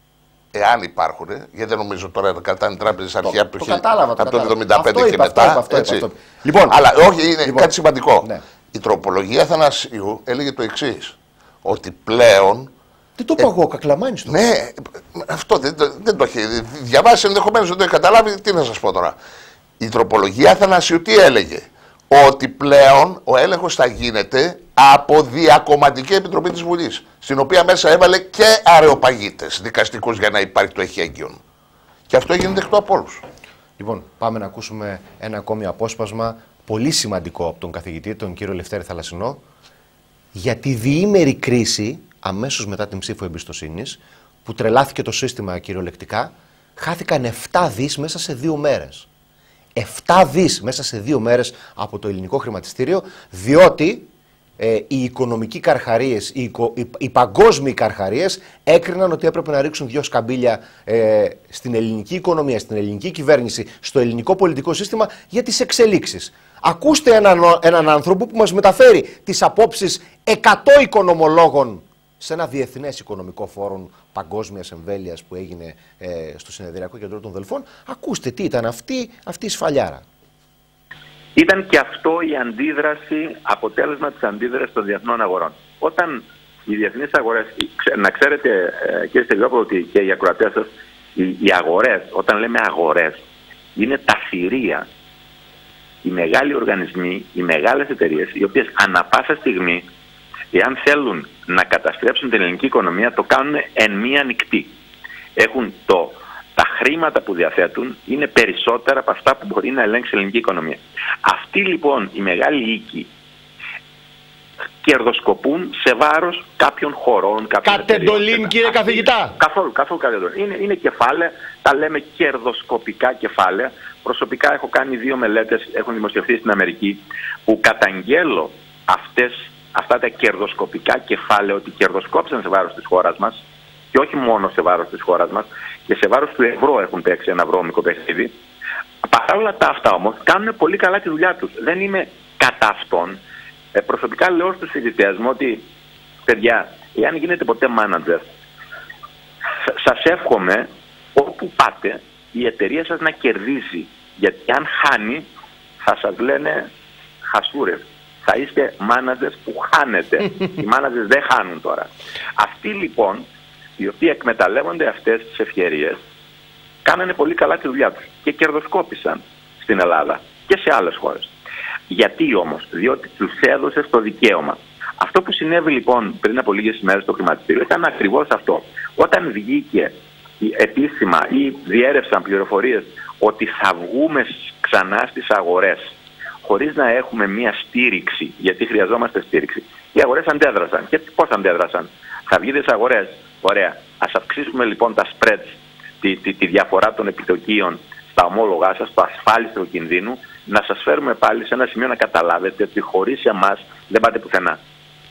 εάν υπάρχουν, γιατί δεν νομίζω τώρα να κρατάνε τράπεζες αρχαία από το, το, κατάλαβα, το, από το κατάλαβα. εβδομήντα πέντε αυτό και είπα, μετά. Αυτό, αυτό, έτσι. αυτό. Λοιπόν, αλλά όχι, είναι λοιπόν, κάτι σημαντικό. Ναι. Η τροπολογία Αθανασίου έλεγε το εξής. Ότι πλέον. Τι το είπα εγώ, ο Κακλαμάνης το. Ναι, αυτό δεν, δεν το έχει διαβάσει, ενδεχομένως δεν το έχει καταλάβει. Τι να σας πω τώρα. Η τροπολογία Αθανασίου τι έλεγε? Ότι πλέον ο έλεγχος θα γίνεται από διακομματική επιτροπή της Βουλής, στην οποία μέσα έβαλε και αρεοπαγίτες δικαστικούς για να υπάρχει το εχέγγυον. Και αυτό έγινε δεκτό από όλους. Λοιπόν, πάμε να ακούσουμε ένα ακόμη απόσπασμα πολύ σημαντικό από τον καθηγητή, τον κύριο Λευτέρη Θαλασσινό, για τη διήμερη κρίση αμέσως μετά την ψήφο εμπιστοσύνης, που τρελάθηκε το σύστημα κυριολεκτικά, χάθηκαν επτά δις μέσα σε δύο μέρες. επτά δις μέσα σε δύο μέρες από το ελληνικό χρηματιστήριο, διότι ε, οι οικονομικοί καρχαρίες, οι, οι, οι παγκόσμιοι καρχαρίες έκριναν ότι έπρεπε να ρίξουν δυο σκαμπίλια ε, στην ελληνική οικονομία, στην ελληνική κυβέρνηση, στο ελληνικό πολιτικό σύστημα για τις εξελίξεις. Ακούστε έναν, έναν άνθρωπο που μας μεταφέρει τις απόψεις εκατό οικονομολόγων σε ένα διεθνές οικονομικό φόρουμ παγκόσμιας εμβέλειας που έγινε ε, στο Συνεδριακό Κέντρο των Δελφών. Ακούστε τι ήταν αυτή, αυτή η σφαλιάρα. Ήταν και αυτό η αντίδραση, αποτέλεσμα της αντίδρασης των διεθνών αγορών. Όταν οι διεθνείς αγορές, να ξέρετε ε, κύριε Στεριόπουλο ότι και οι ακροατές σας, οι, οι αγορές, όταν λέμε αγορές, είναι τα θηρία. Οι μεγάλοι οργανισμοί, οι μεγάλες εταιρείες, οι οποίες ανά πάσα στιγμή, εάν θέλουν να καταστρέψουν την ελληνική οικονομία, το κάνουν εν μία νυχτή. Έχουν το, τα χρήματα που διαθέτουν είναι περισσότερα από αυτά που μπορεί να ελέγξει η ελληνική οικονομία. Αυτοί λοιπόν οι μεγάλοι οίκοι κερδοσκοπούν σε βάρος κάποιων χωρών. Κατεντολήν, κύριε καθηγητά. Καθόλου, καθόλου κατεντολήν. Είναι, είναι κεφάλαια, τα λέμε κερδοσκοπικά κεφάλαια. Προσωπικά έχω κάνει δύο μελέτες, έχουν δημοσιευθεί στην Αμερική, που καταγγέλλω αυτές, αυτά τα κερδοσκοπικά κεφάλαια ότι κερδοσκόπησαν σε βάρος της χώρας μας και όχι μόνο σε βάρος της χώρας μας, και σε βάρος του ευρώ έχουν παίξει ένα βρώμικο παιχνίδι. Παρά όλα τα αυτά όμως κάνουν πολύ καλά τη δουλειά τους. Δεν είμαι κατά αυτών. Ε, προσωπικά λέω στους φοιτητές μου ότι, παιδιά, εάν γίνετε ποτέ manager, σας εύχομαι όπου πάτε η εταιρεία σας να κερδίζει. Γιατί αν χάνει θα σας λένε χασούρες. Θα είστε managers που χάνετε. Οι managers δεν χάνουν τώρα. Αυτοί λοιπόν, οι οποίοι εκμεταλλεύονται αυτές τις ευκαιρίες, κάνανε πολύ καλά τη δουλειά τους και κερδοσκόπησαν στην Ελλάδα και σε άλλες χώρες. Γιατί όμως? Διότι τους έδωσε το δικαίωμα. Αυτό που συνέβη λοιπόν πριν από λίγες ημέρες στο χρηματιστήριο ήταν ακριβώς αυτό. Όταν βγήκε επίσημα ή διέρευσαν πληροφορίες ότι θα βγούμε ξανά στις αγορές χωρίς να έχουμε μία στήριξη, γιατί χρειαζόμαστε στήριξη, οι αγορές αντέδρασαν. Και πώς αντέδρασαν? Θα βγείτε στις αγορές, ωραία, ας αυξήσουμε λοιπόν τα spreads, τη, τη, τη διαφορά των επιτοκίων στα ομόλογά σας, το ασφάλιστρο κινδύνου, να σας φέρουμε πάλι σε ένα σημείο να καταλάβετε ότι χωρίς εμάς δεν πάτε πουθενά.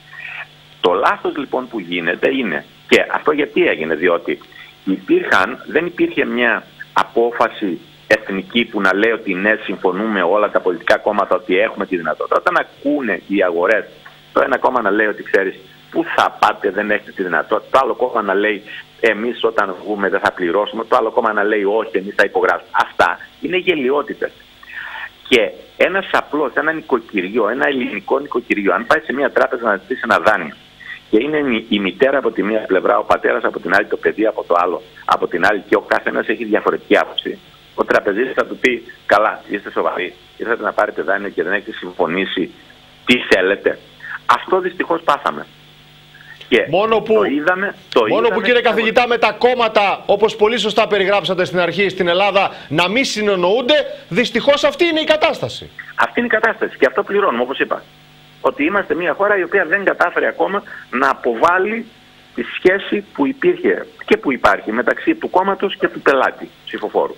Το λάθος λοιπόν που γίνεται είναι, και αυτό γιατί έγινε? Διότι υπήρχαν, δεν υπήρχε μια απόφαση εθνική που να λέει ότι ναι, συμφωνούμε όλα τα πολιτικά κόμματα ότι έχουμε τη δυνατότητα. Όταν ακούνε οι αγορές το ένα κόμμα να λέει ότι ξέρεις πού θα πάτε, δεν έχετε τη δυνατότητα, το άλλο κόμμα να λέει εμείς όταν βγούμε δεν θα πληρώσουμε, το άλλο κόμμα να λέει όχι, εμείς θα υπογράψουμε. Αυτά είναι γελοιότητες. Και ένας απλός, ένα νοικοκυριό, ένα ελληνικό νοικοκυριό, αν πάει σε μια τράπεζα να ζητήσει ένα δάνειο και είναι η μητέρα από τη μία πλευρά, ο πατέρας από την άλλη, το παιδί από το άλλο, από την άλλη, και ο καθένας έχει διαφορετική άποψη, ο τραπεζίτης θα του πει: καλά, είστε σοβαροί, ήρθατε να πάρετε δάνειο και δεν έχετε συμφωνήσει τι θέλετε. Αυτό δυστυχώς πάθαμε. Και μόνο που, το είδαμε, το μόνο είδαμε που κύριε καθηγητά, με τα κόμματα, όπως πολύ σωστά περιγράψατε στην αρχή, στην Ελλάδα, να μην συνεννοούνται, δυστυχώς αυτή είναι η κατάσταση. Αυτή είναι η κατάσταση και αυτό πληρώνουμε, όπως είπα. Ότι είμαστε μια χώρα η οποία δεν κατάφερε ακόμα να αποβάλει τη σχέση που υπήρχε και που υπάρχει μεταξύ του κόμματος και του πελάτη ψηφοφόρου.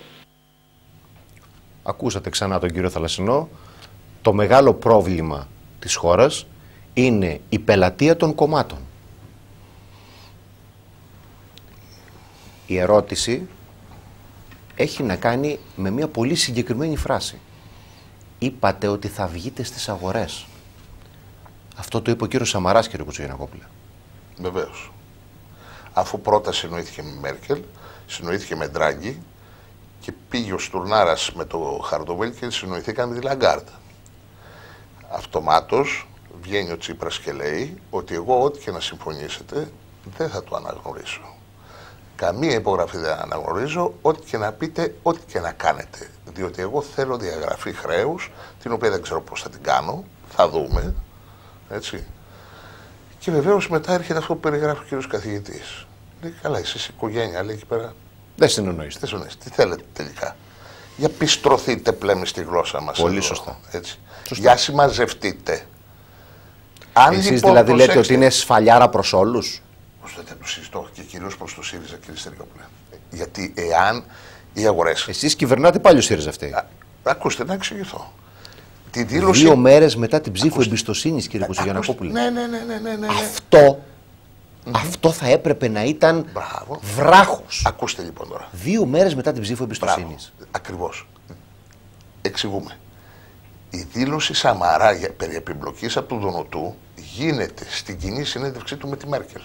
Ακούσατε ξανά τον κύριο Θαλασσινό. Το μεγάλο πρόβλημα της χώρας είναι η πελατεία των κομμάτων. Η ερώτηση έχει να κάνει με μια πολύ συγκεκριμένη φράση. Είπατε ότι θα βγείτε στις αγορές. Αυτό το είπε ο κύριος Σαμαράς, κύριε Κουτσογεννακόπουλε. Βεβαίως. Αφού πρώτα συνοήθηκε με Μέρκελ, συνοήθηκε με Ντράγκη και πήγε ο Στουρνάρας με το Χαρτοβέλ και συνοηθήκαν με τη Λαγκάρντ. Αυτομάτως βγαίνει ο Τσίπρας και λέει ότι εγώ ό,τι και να συμφωνήσετε δεν θα το αναγνωρίσω. Καμία υπογραφή δεν αναγνωρίζω, ό,τι και να πείτε, ό,τι και να κάνετε. Διότι εγώ θέλω διαγραφή χρέους, την οποία δεν ξέρω πώς θα την κάνω, θα δούμε. Έτσι. Και βεβαίως μετά έρχεται αυτό που περιγράφει ο κύριος καθηγητής. Λέει: καλά, εσείς οικογένεια, λέει εκεί πέρα. Δεν συνεννοείστε. Τι θέλετε τελικά? Για πιστρωθείτε πλέον στη γλώσσα μας. Πολύ εδώ, σωστά. Έτσι. Σωστά. Για συμμαζευτείτε. Αν εσείς λοιπόν δηλαδή προσέξτε, λέτε ότι είναι σφαλιάρα προς όλους. Δεν το συζητώ και κυρίως προς το ΣΥΡΙΖΑ, κύριε Στεριόπουλε. Γιατί εάν οι αγορές. Εσείς κυβερνάτε πάλι ο ΣΥΡΙΖΑ αυτή. Α, ακούστε, να εξηγηθώ. Τη δήλωση... Δύο μέρες μετά την ψήφο εμπιστοσύνης, κύριε Κουτσογεννακόπουλε. Ναι, ναι, ναι, ναι, ναι, ναι. Αυτό, mm-hmm. αυτό θα έπρεπε να ήταν Μπράβο. βράχος. Ακούστε λοιπόν τώρα. Δύο μέρες μετά την ψήφο εμπιστοσύνης. Ακριβώς. Εξηγούμε. Η δήλωση Σαμαρά για, περί επιμπλοκής από του Δουνουτού γίνεται στην κοινή συνέντευξή του με τη Μέρκελ.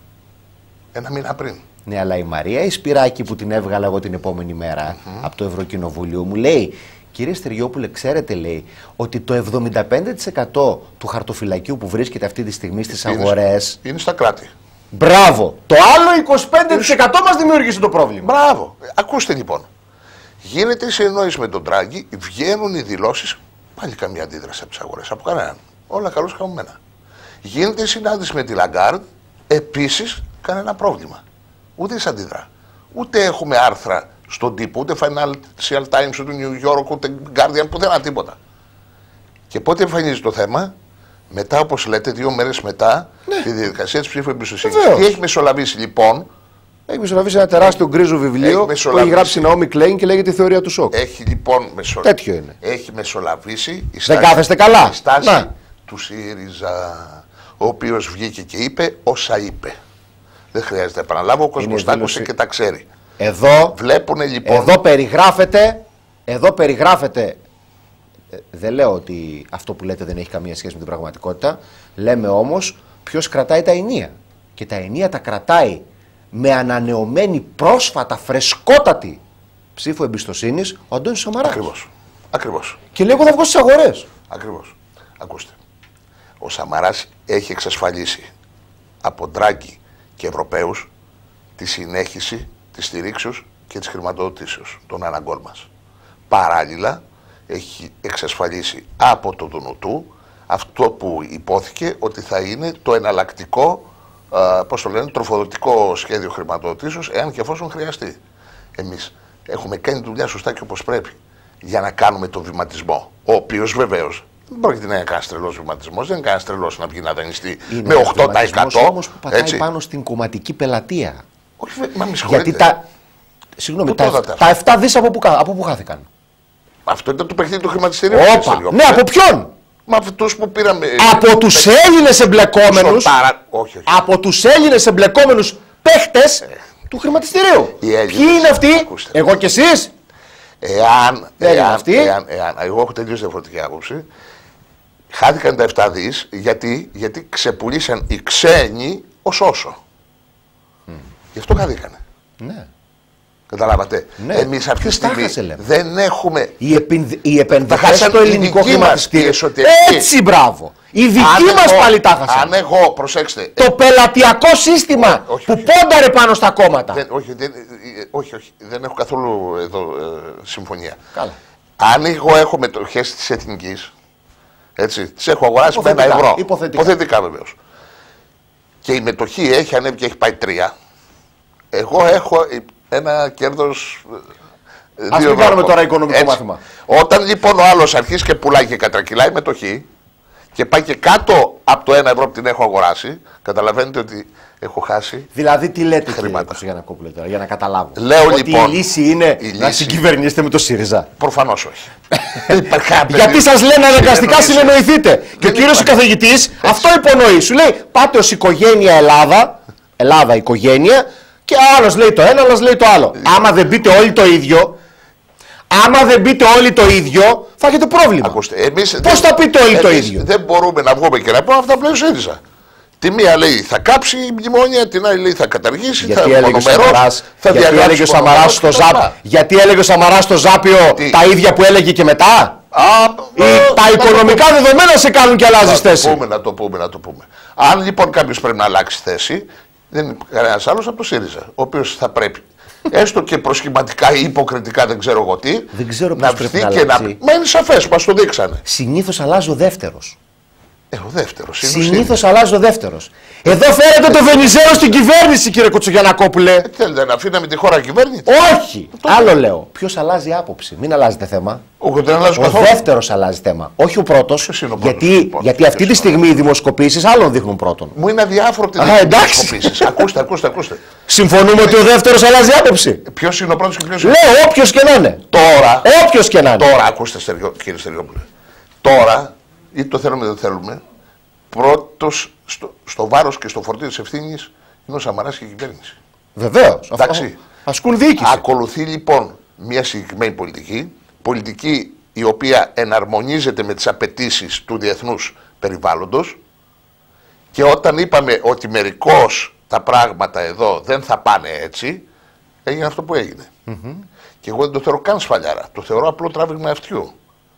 Ένα μήνα πριν. Ναι, αλλά η Μαρία η Σπυράκη που την έβγαλα εγώ την επόμενη μέρα mm-hmm. από το Ευρωκοινοβούλιο μου λέει: κύριε Στεριόπουλε, ξέρετε, λέει, ότι το εβδομήντα πέντε τοις εκατό του χαρτοφυλακίου που βρίσκεται αυτή τη στιγμή στις είναι, αγορές. Είναι στα κράτη. Μπράβο! Το άλλο είκοσι πέντε τοις εκατό μας δημιούργησε το πρόβλημα. Μπράβο! Ακούστε λοιπόν. Γίνεται η συνεννόηση με τον Ντράγκη, βγαίνουν οι δηλώσεις. Πάλι καμία αντίδραση από τις αγορές. Από κανέναν. Όλα καλώς χαμμένα. Γίνεται η συνάντηση με τη Λαγκάρντ. Επίσης κανένα πρόβλημα. Ούτε σε αντιδρά. Ούτε έχουμε άρθρα στον τύπο, ούτε Financial Times, ούτε New York, ούτε Guardian, πουθενά τίποτα. Και πότε εμφανίζει το θέμα? Μετά, όπως λέτε, δύο μέρες μετά, ναι. τη διαδικασία της ψήφου εμπιστοσύνης. Τι έχει μεσολαβήσει λοιπόν? Έχει μεσολαβήσει ένα τεράστιο γκρίζο βιβλίο που έχει γράψει η Ναόμι Κλέιν και λέγεται η θεωρία του σοκ. Έχει λοιπόν μεσολαβήσει. Τέτοιο είναι. Έχει μεσολαβήσει η δεν στάση, κάθεστε καλά. Η στάση να. του ΣΥΡΙΖΑ, ο οποίος βγήκε και είπε όσα είπε. Δεν χρειάζεται να επαναλάβω, ο κόσμος τα άκουσε και τα ξέρει. Εδώ, βλέπουνε, λοιπόν... εδώ περιγράφεται, εδώ περιγράφεται, δεν λέω ότι αυτό που λέτε δεν έχει καμία σχέση με την πραγματικότητα, λέμε όμως ποιος κρατάει τα ενία. Και τα ενία τα κρατάει με ανανεωμένη, πρόσφατα, φρεσκότατη ψήφο εμπιστοσύνης ο Αντώνης Σαμαράς. Ακριβώς. Ακριβώς. Και λέει εγώ θα βγω στις αγορές. Ακριβώς. Ακούστε. Ο Σαμαράς έχει εξασφαλίσει από Ντράγκη και Ευρωπαίους τη συνέχιση της στηρίξεως και της χρηματοδοτήσεως των αναγκών μας. Παράλληλα, έχει εξασφαλίσει από το Δουνουτού αυτό που υπόθηκε ότι θα είναι το εναλλακτικό, α, πώς το λένε, τροφοδοτικό σχέδιο χρηματοδοτήσεως, εάν και εφόσον χρειαστεί. Εμείς έχουμε κάνει δουλειά σωστά και όπως πρέπει για να κάνουμε το βηματισμό, ο οποίος βεβαίως δεν πρόκειται να είναι κανένα τρελός βηματισμός, δεν είναι κανένα τρελός να βγει να δανειστεί με οκτώ τοις εκατό. Είναι όμως που πατάει έτσι πάνω στην κομματική πελατεία. Όχι, μα μη συγχωρείτε. Γιατί τα, συγγνώμη, τα, τα επτά δις από που, από που χάθηκαν. Αυτό ήταν το παιχνίδι του χρηματιστηρίου. Όπα, ναι, από ποιον? Με αυτούς που πήραμε. Από τους Έλληνες εμπλεκόμενους. Σωτάρα... Όχι, όχι. Από τους Έλληνες εμπλεκόμενους παίχτες ε. του χρηματιστηρίου. Ποιοι είναι αυτοί? Ακούστε. Εγώ και εσείς? Εάν, εάν, εάν, εάν, εγώ έχω τελείως διαφορετική άποψη. Χάθηκαν τα επτά δις γιατί, γιατί ξεπουλήσαν οι ξένοι ως όσο. Mm. Γι' αυτό χάθηκανε. Ναι. Καταλάβατε. Ναι. Εμείς αυτή τη στιγμή χάσε, δεν έχουμε. Οι, επενδ... οι επενδυτές στο ελληνικό χρηματιστήριο. Έτσι, μπράβο. Οι δικοί μας πάλι τα χάσαν. Αν εγώ, προσέξτε. Το πελατειακό σύστημα όχι, που όχι, πόνταρε πάνω στα κόμματα. Δεν, όχι, δεν, όχι, όχι, δεν έχω καθόλου εδώ ε, συμφωνία. Καλά. Αν εγώ έχω μετοχές της Εθνικής, έτσι, τις έχω αγοράσει υποθετικά, με ένα ευρώ. Υποθετικά, υποθετικά βεβαίως. Και η μετοχή έχει ανέβει και έχει πάει τρία. Εγώ έχω ένα κέρδος. Ας μην κάνουμε τώρα οικονομικό έτσι μάθημα. Όταν λοιπόν ο άλλος αρχίσει και πουλάει και κατρακυλάει μετοχή και πάει και κάτω από το ένα ευρώ που την έχω αγοράσει, καταλαβαίνετε ότι έχω χάσει. Δηλαδή, τι λέτε, χρήματα. Κύριε Γιαννακόπουλε, τώρα, για να καταλάβω. Λέω ότι λοιπόν. Η λύση είναι η να λύση... συγκυβερνήσετε με το ΣΥΡΙΖΑ. Προφανώς όχι. Γιατί σας λένε αναγκαστικά συνεννοηθείτε. Και ο κύριος καθηγητής αυτό υπονοεί. Σου λέει πάτε ως οικογένεια Ελλάδα, Ελλάδα οικογένεια, και άλλος λέει το ένα, άλλος λέει το άλλο. Άμα δεν πείτε όλοι το ίδιο, άμα δεν πείτε όλοι το ίδιο, θα έχετε πρόβλημα. Ακούστε, εμείς πώς θα πείτε όλοι εμείς το ίδιο? Δεν μπορούμε να βγούμε και να πούμε αυτά που λέει ο ΣΥΡΙΖΑ. Τη μία λέει θα κάψει η μνημόνια, την άλλη λέει θα καταργήσει, γιατί θα μονομερώσει, θα γιατί έλεγε ο Σαμαράς στο Ζάπιο, γιατί έλεγε ο Σαμαράς στο Ζάπιο τα ίδια που έλεγε και μετά. Α, ή, α, τα οικονομικά το... δεδομένα σε κάνουν και αλλάζει θέση. Να το πούμε, να το πούμε, να το πούμε. Αν λοιπόν κάποιος πρέπει να αλλάξει θέση, δεν είναι κανένας άλλος από το ΣΥΡΙΖΑ, ο οποίος θα πρέπει, έστω και προσχηματικά ή υποκριτικά, δεν ξέρω εγώ τι, δεν ξέρω να πρέπει βγει να και να. Μα είναι σαφές, μας το δείξανε. Συνήθως αλλάζει ο δεύτερος. Ε, ο δεύτερος. Συνήθως αλλάζει ο δεύτερος. Εδώ φέρετε το Βενιζέλο στην κυβέρνηση, κύριε Κουτσογιαννακόπουλε. Ε, θέλετε να αφήναμε τη χώρα κυβέρνηση? Όχι. Άλλο λέω. Ποιος αλλάζει άποψη? Μην αλλάζετε θέμα. Ο, δεν ο δεύτερος αλλάζει θέμα. Όχι ο πρώτος. Γιατί, λοιπόν, γιατί αυτή τη στιγμή οι δημοσκοπήσεις άλλων δείχνουν πρώτον. Μου είναι αδιάφορο τι δημοσκοπήσεις. Ακούστε, ακούστε, ακούστε. Συμφωνούμε ότι ο δεύτερος αλλάζει άποψη. Ποιος είναι ο πρώτος και ποιος είναι? Λέω όποιος και να είναι. Τώρα. Όποιος και να είναι. Τώρα, ακούστε, κύριε Στεριόπουλε. Τώρα, είτε το θέλουμε είτε δεν θέλουμε, πρώτος στο, στο βάρος και στο φορτίο της ευθύνης είναι ο Σαμαράς και η κυβέρνηση. Βεβαίως. Εντάξει. Ασκούν διοίκηση. Ακολουθεί λοιπόν μια συγκεκριμένη πολιτική, πολιτική η οποία εναρμονίζεται με τις απαιτήσεις του διεθνούς περιβάλλοντος, και όταν είπαμε ότι μερικώς τα πράγματα εδώ δεν θα πάνε έτσι, έγινε αυτό που έγινε. Mm-hmm. Και εγώ δεν το θεωρώ καν σφαλιάρα. Το θεωρώ απλό τράβηγμα αυτιού.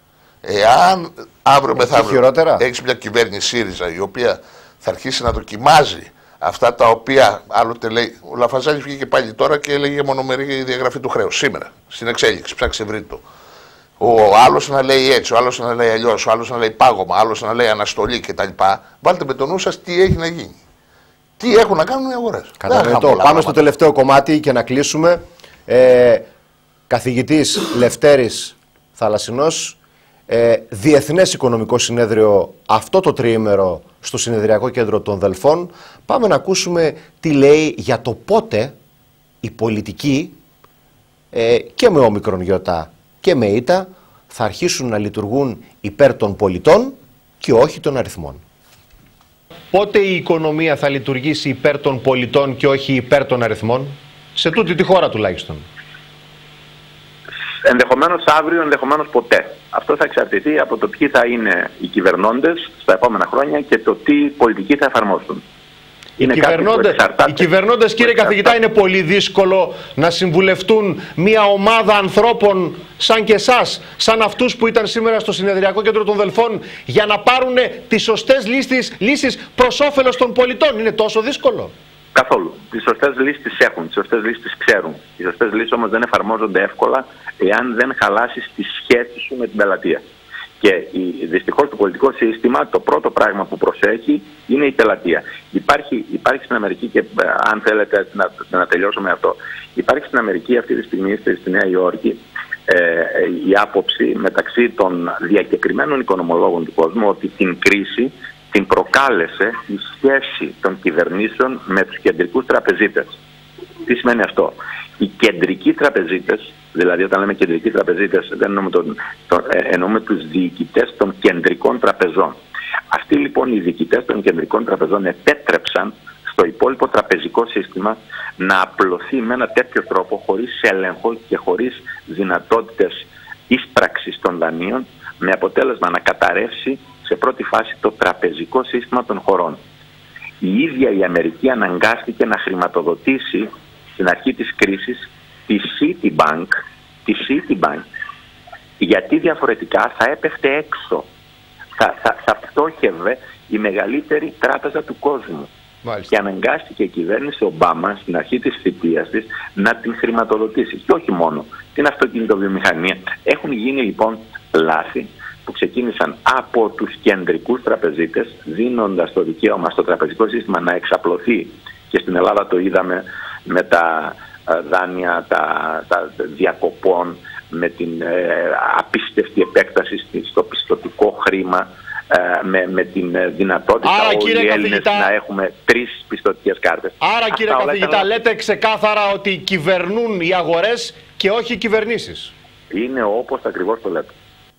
Εάν αύριο μεθαύριο έχεις μια κυβέρνηση ΣΥΡΙΖΑ η οποία θα αρχίσει να δοκιμάζει αυτά τα οποία άλλοτε λέει. Ο Λαφαζάνης βγήκε πάλι τώρα και έλεγε μονομερή διαγραφή του χρέους. Σήμερα, στην εξέλιξη, ψάξε βρείτε το. Ο άλλος να λέει έτσι, ο άλλος να λέει αλλιώς, ο άλλος να λέει πάγωμα, ο άλλος να λέει αναστολή κτλ. Βάλτε με το νου σας τι έχει να γίνει. Τι έχουν να κάνουν οι αγορές. Κατανοητό. Πάμε στο τελευταίο κομμάτι και να κλείσουμε. Ε, καθηγητής Λευτέρης Θαλασσινός. Ε, Διεθνές Οικονομικό Συνέδριο αυτό το τριήμερο στο Συνεδριακό Κέντρο των Δελφών. Πάμε να ακούσουμε τι λέει για το πότε οι πολιτικοί ε, και με όμικρον γιώτα και με ήτα θα αρχίσουν να λειτουργούν υπέρ των πολιτών και όχι των αριθμών. πότε η οικονομία θα λειτουργήσει υπέρ των πολιτών και όχι υπέρ των αριθμών, σε τούτη τη χώρα τουλάχιστον? Ενδεχομένως αύριο, ενδεχομένως ποτέ. Αυτό θα εξαρτηθεί από το ποιοι θα είναι οι κυβερνώντες στα επόμενα χρόνια και το τι πολιτική θα εφαρμόσουν. Οι κυβερνώντες, οι κυβερνώντες, κύριε καθηγητά, είναι πολύ δύσκολο να συμβουλευτούν μια ομάδα ανθρώπων σαν και εσάς, σαν αυτούς που ήταν σήμερα στο Συνεδριακό Κέντρο των Δελφών, για να πάρουν τις σωστές λύσεις, λύσεις προς όφελος των πολιτών? Είναι τόσο δύσκολο? Καθόλου. Τις σωστές λύσεις τις έχουν, τις σωστές λύσεις τις ξέρουν. Οι σωστές λύσεις όμως δεν εφαρμόζονται εύκολα εάν δεν χαλάσεις τη σχέση σου με την πελατεία. Και δυστυχώς το πολιτικό σύστημα, το πρώτο πράγμα που προσέχει είναι η πελατεία. Υπάρχει, υπάρχει στην Αμερική, και αν θέλετε να, να τελειώσω με αυτό, υπάρχει στην Αμερική αυτή τη στιγμή, στη Νέα Υόρκη, ε, η άποψη μεταξύ των διακεκριμένων οικονομολόγων του κόσμου ότι την κρίση την προκάλεσε η σχέση των κυβερνήσεων με τους κεντρικούς τραπεζίτες. Τι σημαίνει αυτό? Οι κεντρικοί τραπεζίτες, δηλαδή όταν λέμε κεντρικοί τραπεζίτες δεν εννοούμε, τον, τον, ε, εννοούμε τους διοικητές των κεντρικών τραπεζών. Αυτοί λοιπόν οι διοικητές των κεντρικών τραπεζών επέτρεψαν στο υπόλοιπο τραπεζικό σύστημα να απλωθεί με ένα τέτοιο τρόπο, χωρίς έλεγχο και χωρίς δυνατότητες εισπράξης των δανείων, με αποτέλεσμα να καταρρεύσει σε πρώτη φάση το τραπεζικό σύστημα των χωρών. Η ίδια η Αμερική αναγκάστηκε να χρηματοδοτήσει στην αρχή της κρίσης τη Citibank, τη Citibank, γιατί διαφορετικά θα έπεφτε έξω, θα, θα, θα πτώχευε η μεγαλύτερη τράπεζα του κόσμου. Μάλιστα. Και αναγκάστηκε η κυβέρνηση Ομπάμα στην αρχή της θητείας της να την χρηματοδοτήσει. Και όχι μόνο την αυτοκινητοβιομηχανία. Έχουν γίνει λοιπόν λάθη που ξεκίνησαν από τους κεντρικούς τραπεζίτες, δίνοντας το δικαίωμα στο τραπεζικό σύστημα να εξαπλωθεί, και στην Ελλάδα το είδαμε με τα δάνεια τα, τα διακοπών, με την ε, απίστευτη επέκταση στο πιστωτικό χρήμα, ε, με, με την δυνατότητα Άρα, όλοι οι Έλληνες καθηγητά, να έχουμε τρεις πιστωτικές κάρτες. Άρα Αυτά κύριε καθηγητά, όλα... λέτε ξεκάθαρα ότι κυβερνούν οι αγορές και όχι οι κυβερνήσεις. Είναι όπως ακριβώς το λέτε.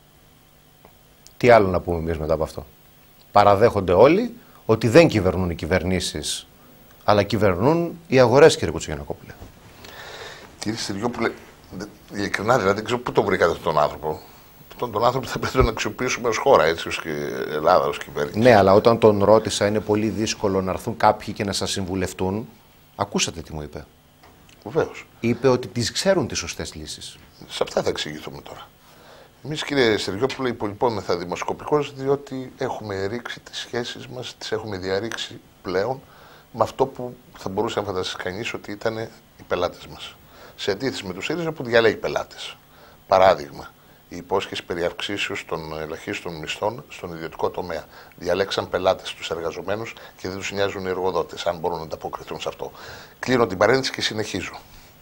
Τι άλλο να πούμε εμείς μετά από αυτό? Παραδέχονται όλοι ότι δεν κυβερνούν οι κυβερνήσεις, αλλά κυβερνούν οι αγορές, κύριε Κουτσογιαννακόπουλε. Κύριε Συριόπουλε, ειλικρινά δηλαδή δεν ξέρω πού τον βρήκατε αυτόν τον άνθρωπο. Αυτόν τον άνθρωπο θα πρέπει να αξιοποιήσουμε ως χώρα, έτσι, ως Ελλάδα, ως κυβέρνηση. Ναι, αλλά όταν τον ρώτησα, είναι πολύ δύσκολο να έρθουν κάποιοι και να σας συμβουλευτούν. Ακούσατε τι μου είπε? Βεβαίως. Είπε ότι τις ξέρουν τις σωστές λύσεις. Σε αυτά θα εξηγηθούμε τώρα. Εμείς, κύριε Σεργιόπουλε, υπολοιπόμεθα δημοσκοπικώς, διότι έχουμε ρίξει τις σχέσεις μας, τις έχουμε διαρρήξει πλέον με αυτό που θα μπορούσε να φανταστεί κανείς ότι ήταν οι πελάτες μας. Σε αντίθεση με τους ΣΥΡΙΖΑ που διαλέγει πελάτες. Παράδειγμα, η υπόσχεση περί αυξήσεως των ελαχίστων μισθών στον ιδιωτικό τομέα. Διαλέξαν πελάτες τους εργαζομένους και δεν τους νοιάζουν οι εργοδότες, αν μπορούν να ανταποκριθούν σε αυτό. Κλείνω την παρένθεση και συνεχίζω.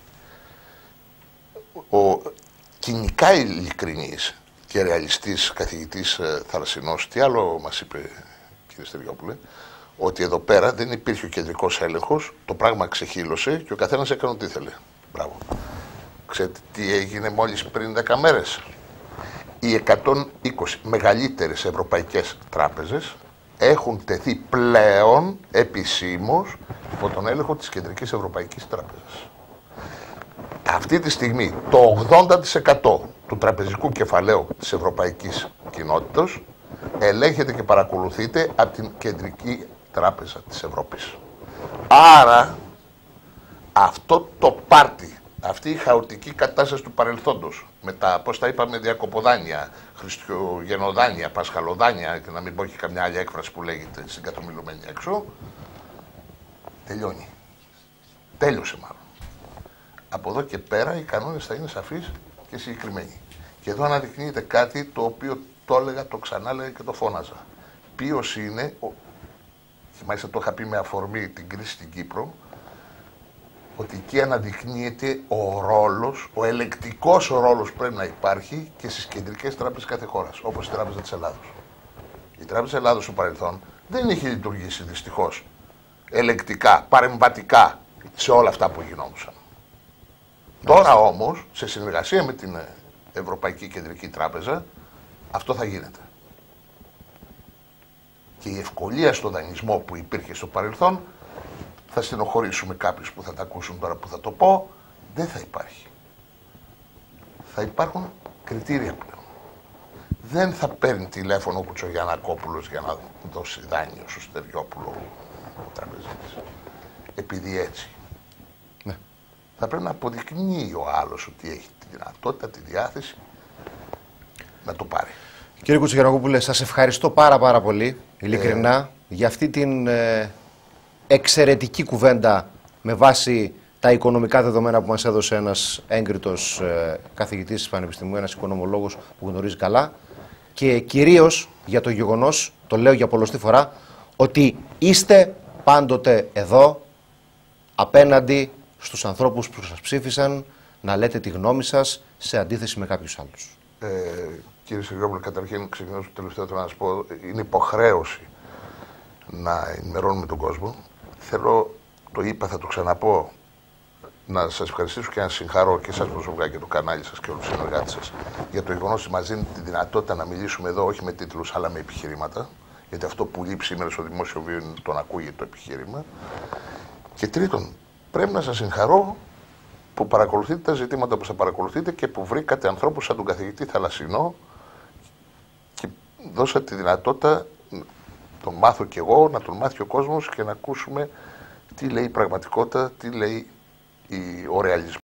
Ο κοινικά ειλικρινής και ρεαλιστής καθηγητής Θαλασσινός, τι άλλο μας είπε, κύριε Στεριόπουλε, ότι εδώ πέρα δεν υπήρχε ο κεντρικός έλεγχος, το πράγμα ξεχύλωσε και ο καθένας έκανε ό,τι ήθελε. Μπράβο. Ξέρετε τι έγινε μόλις πριν δέκα μέρες? Οι εκατόν είκοσι μεγαλύτερες ευρωπαϊκές τράπεζες έχουν τεθεί πλέον επισήμως υπό τον έλεγχο της Κεντρικής Ευρωπαϊκής Τράπεζας. Αυτή τη στιγμή το ογδόντα τοις εκατό του τραπεζικού κεφαλαίου της Ευρωπαϊκής Κοινότητας ελέγχεται και παρακολουθείται από την Κεντρική Τράπεζα της Ευρώπης. Άρα αυτό το πάρτι, αυτή η χαοτική κατάσταση του παρελθόντος με τα, πώς τα είπαμε, διακοποδάνεια, χριστουγεννοδάνεια, πασχαλοδάνεια και να μην πω και καμιά άλλη έκφραση που λέγεται στην κατομιλουμένη έξω, τελειώνει. Τέλειωσε μάλλον. Από εδώ και πέρα οι κανόνες θα είναι σαφείς και συγκεκριμένοι. Και εδώ αναδεικνύεται κάτι το οποίο το έλεγα, το ξανάλεγα και το φώναζα. Ποιος είναι, ο... και μάλιστα το είχα πει με αφορμή την κρίση στην Κύπρο, ότι εκεί αναδεικνύεται ο ρόλος, ο ελεκτικός ρόλος που πρέπει να υπάρχει και στις κεντρικές τράπεζες κάθε χώρας, όπως η Τράπεζα της Ελλάδος. Η Τράπεζα της Ελλάδος στο παρελθόν δεν είχε λειτουργήσει δυστυχώς ελεκτικά, παρεμβατικά σε όλα αυτά που γινόντουσαν. Τώρα όμως, σε συνεργασία με την Ευρωπαϊκή Κεντρική Τράπεζα, αυτό θα γίνεται. και η ευκολία στο δανεισμό που υπήρχε στο παρελθόν, θα στενοχωρήσουμε κάποιους που θα τα ακούσουν τώρα που θα το πω, δεν θα υπάρχει. Θα υπάρχουν κριτήρια πλέον. Δεν θα παίρνει τηλέφωνο ο Κουτσογιαννακόπουλος για να δώσει δάνειο στο Στεριόπουλο ο τραπεζίτης. Επειδή έτσι. Ναι. Θα πρέπει να αποδεικνύει ο άλλος ότι έχει τη δυνατότητα, τη διάθεση να το πάρει. Κύριε Κουτσογιαννακόπουλε, σας ευχαριστώ πάρα πάρα πολύ, ειλικρινά, ε... για αυτή την ε, εξαιρετική κουβέντα με βάση τα οικονομικά δεδομένα που μας έδωσε ένας έγκριτος ε, καθηγητής της Πανεπιστημίου, ένας οικονομολόγος που γνωρίζει καλά, και κυρίως για το γεγονός, το λέω για πολλοστή φορά, ότι είστε πάντοτε εδώ απέναντι στους ανθρώπους που σας ψήφισαν, να λέτε τη γνώμη σας σε αντίθεση με κάποιους άλλους. Ε, κύριε Σεργιόπουλε, καταρχήν ξεκινήσω το τελευταίο, θέλω να σας πω, είναι υποχρέωση να ενημερώνουμε τον κόσμο. Θέλω, το είπα, θα το ξαναπώ, να σας ευχαριστήσω και να συγχαρώ και εσάς προσωπικά και το κανάλι σας και όλους τους συνεργάτες σας για το γεγονός ότι μας δίνετε τη δυνατότητα να μιλήσουμε εδώ όχι με τίτλους αλλά με επιχειρήματα. Γιατί αυτό που λείπει σήμερα στο δημόσιο βίο είναι το να ακούγεται το επιχείρημα. Και τρίτον, πρέπει να σας συγχαρώ που παρακολουθείτε τα ζητήματα που θα παρακολουθείτε και που βρήκατε ανθρώπους σαν τον καθηγητή Θαλασσινό και δώσατε τη δυνατότητα να τον μάθω κι εγώ, να τον μάθει ο κόσμος και να ακούσουμε τι λέει η πραγματικότητα, τι λέει ο ρεαλισμός.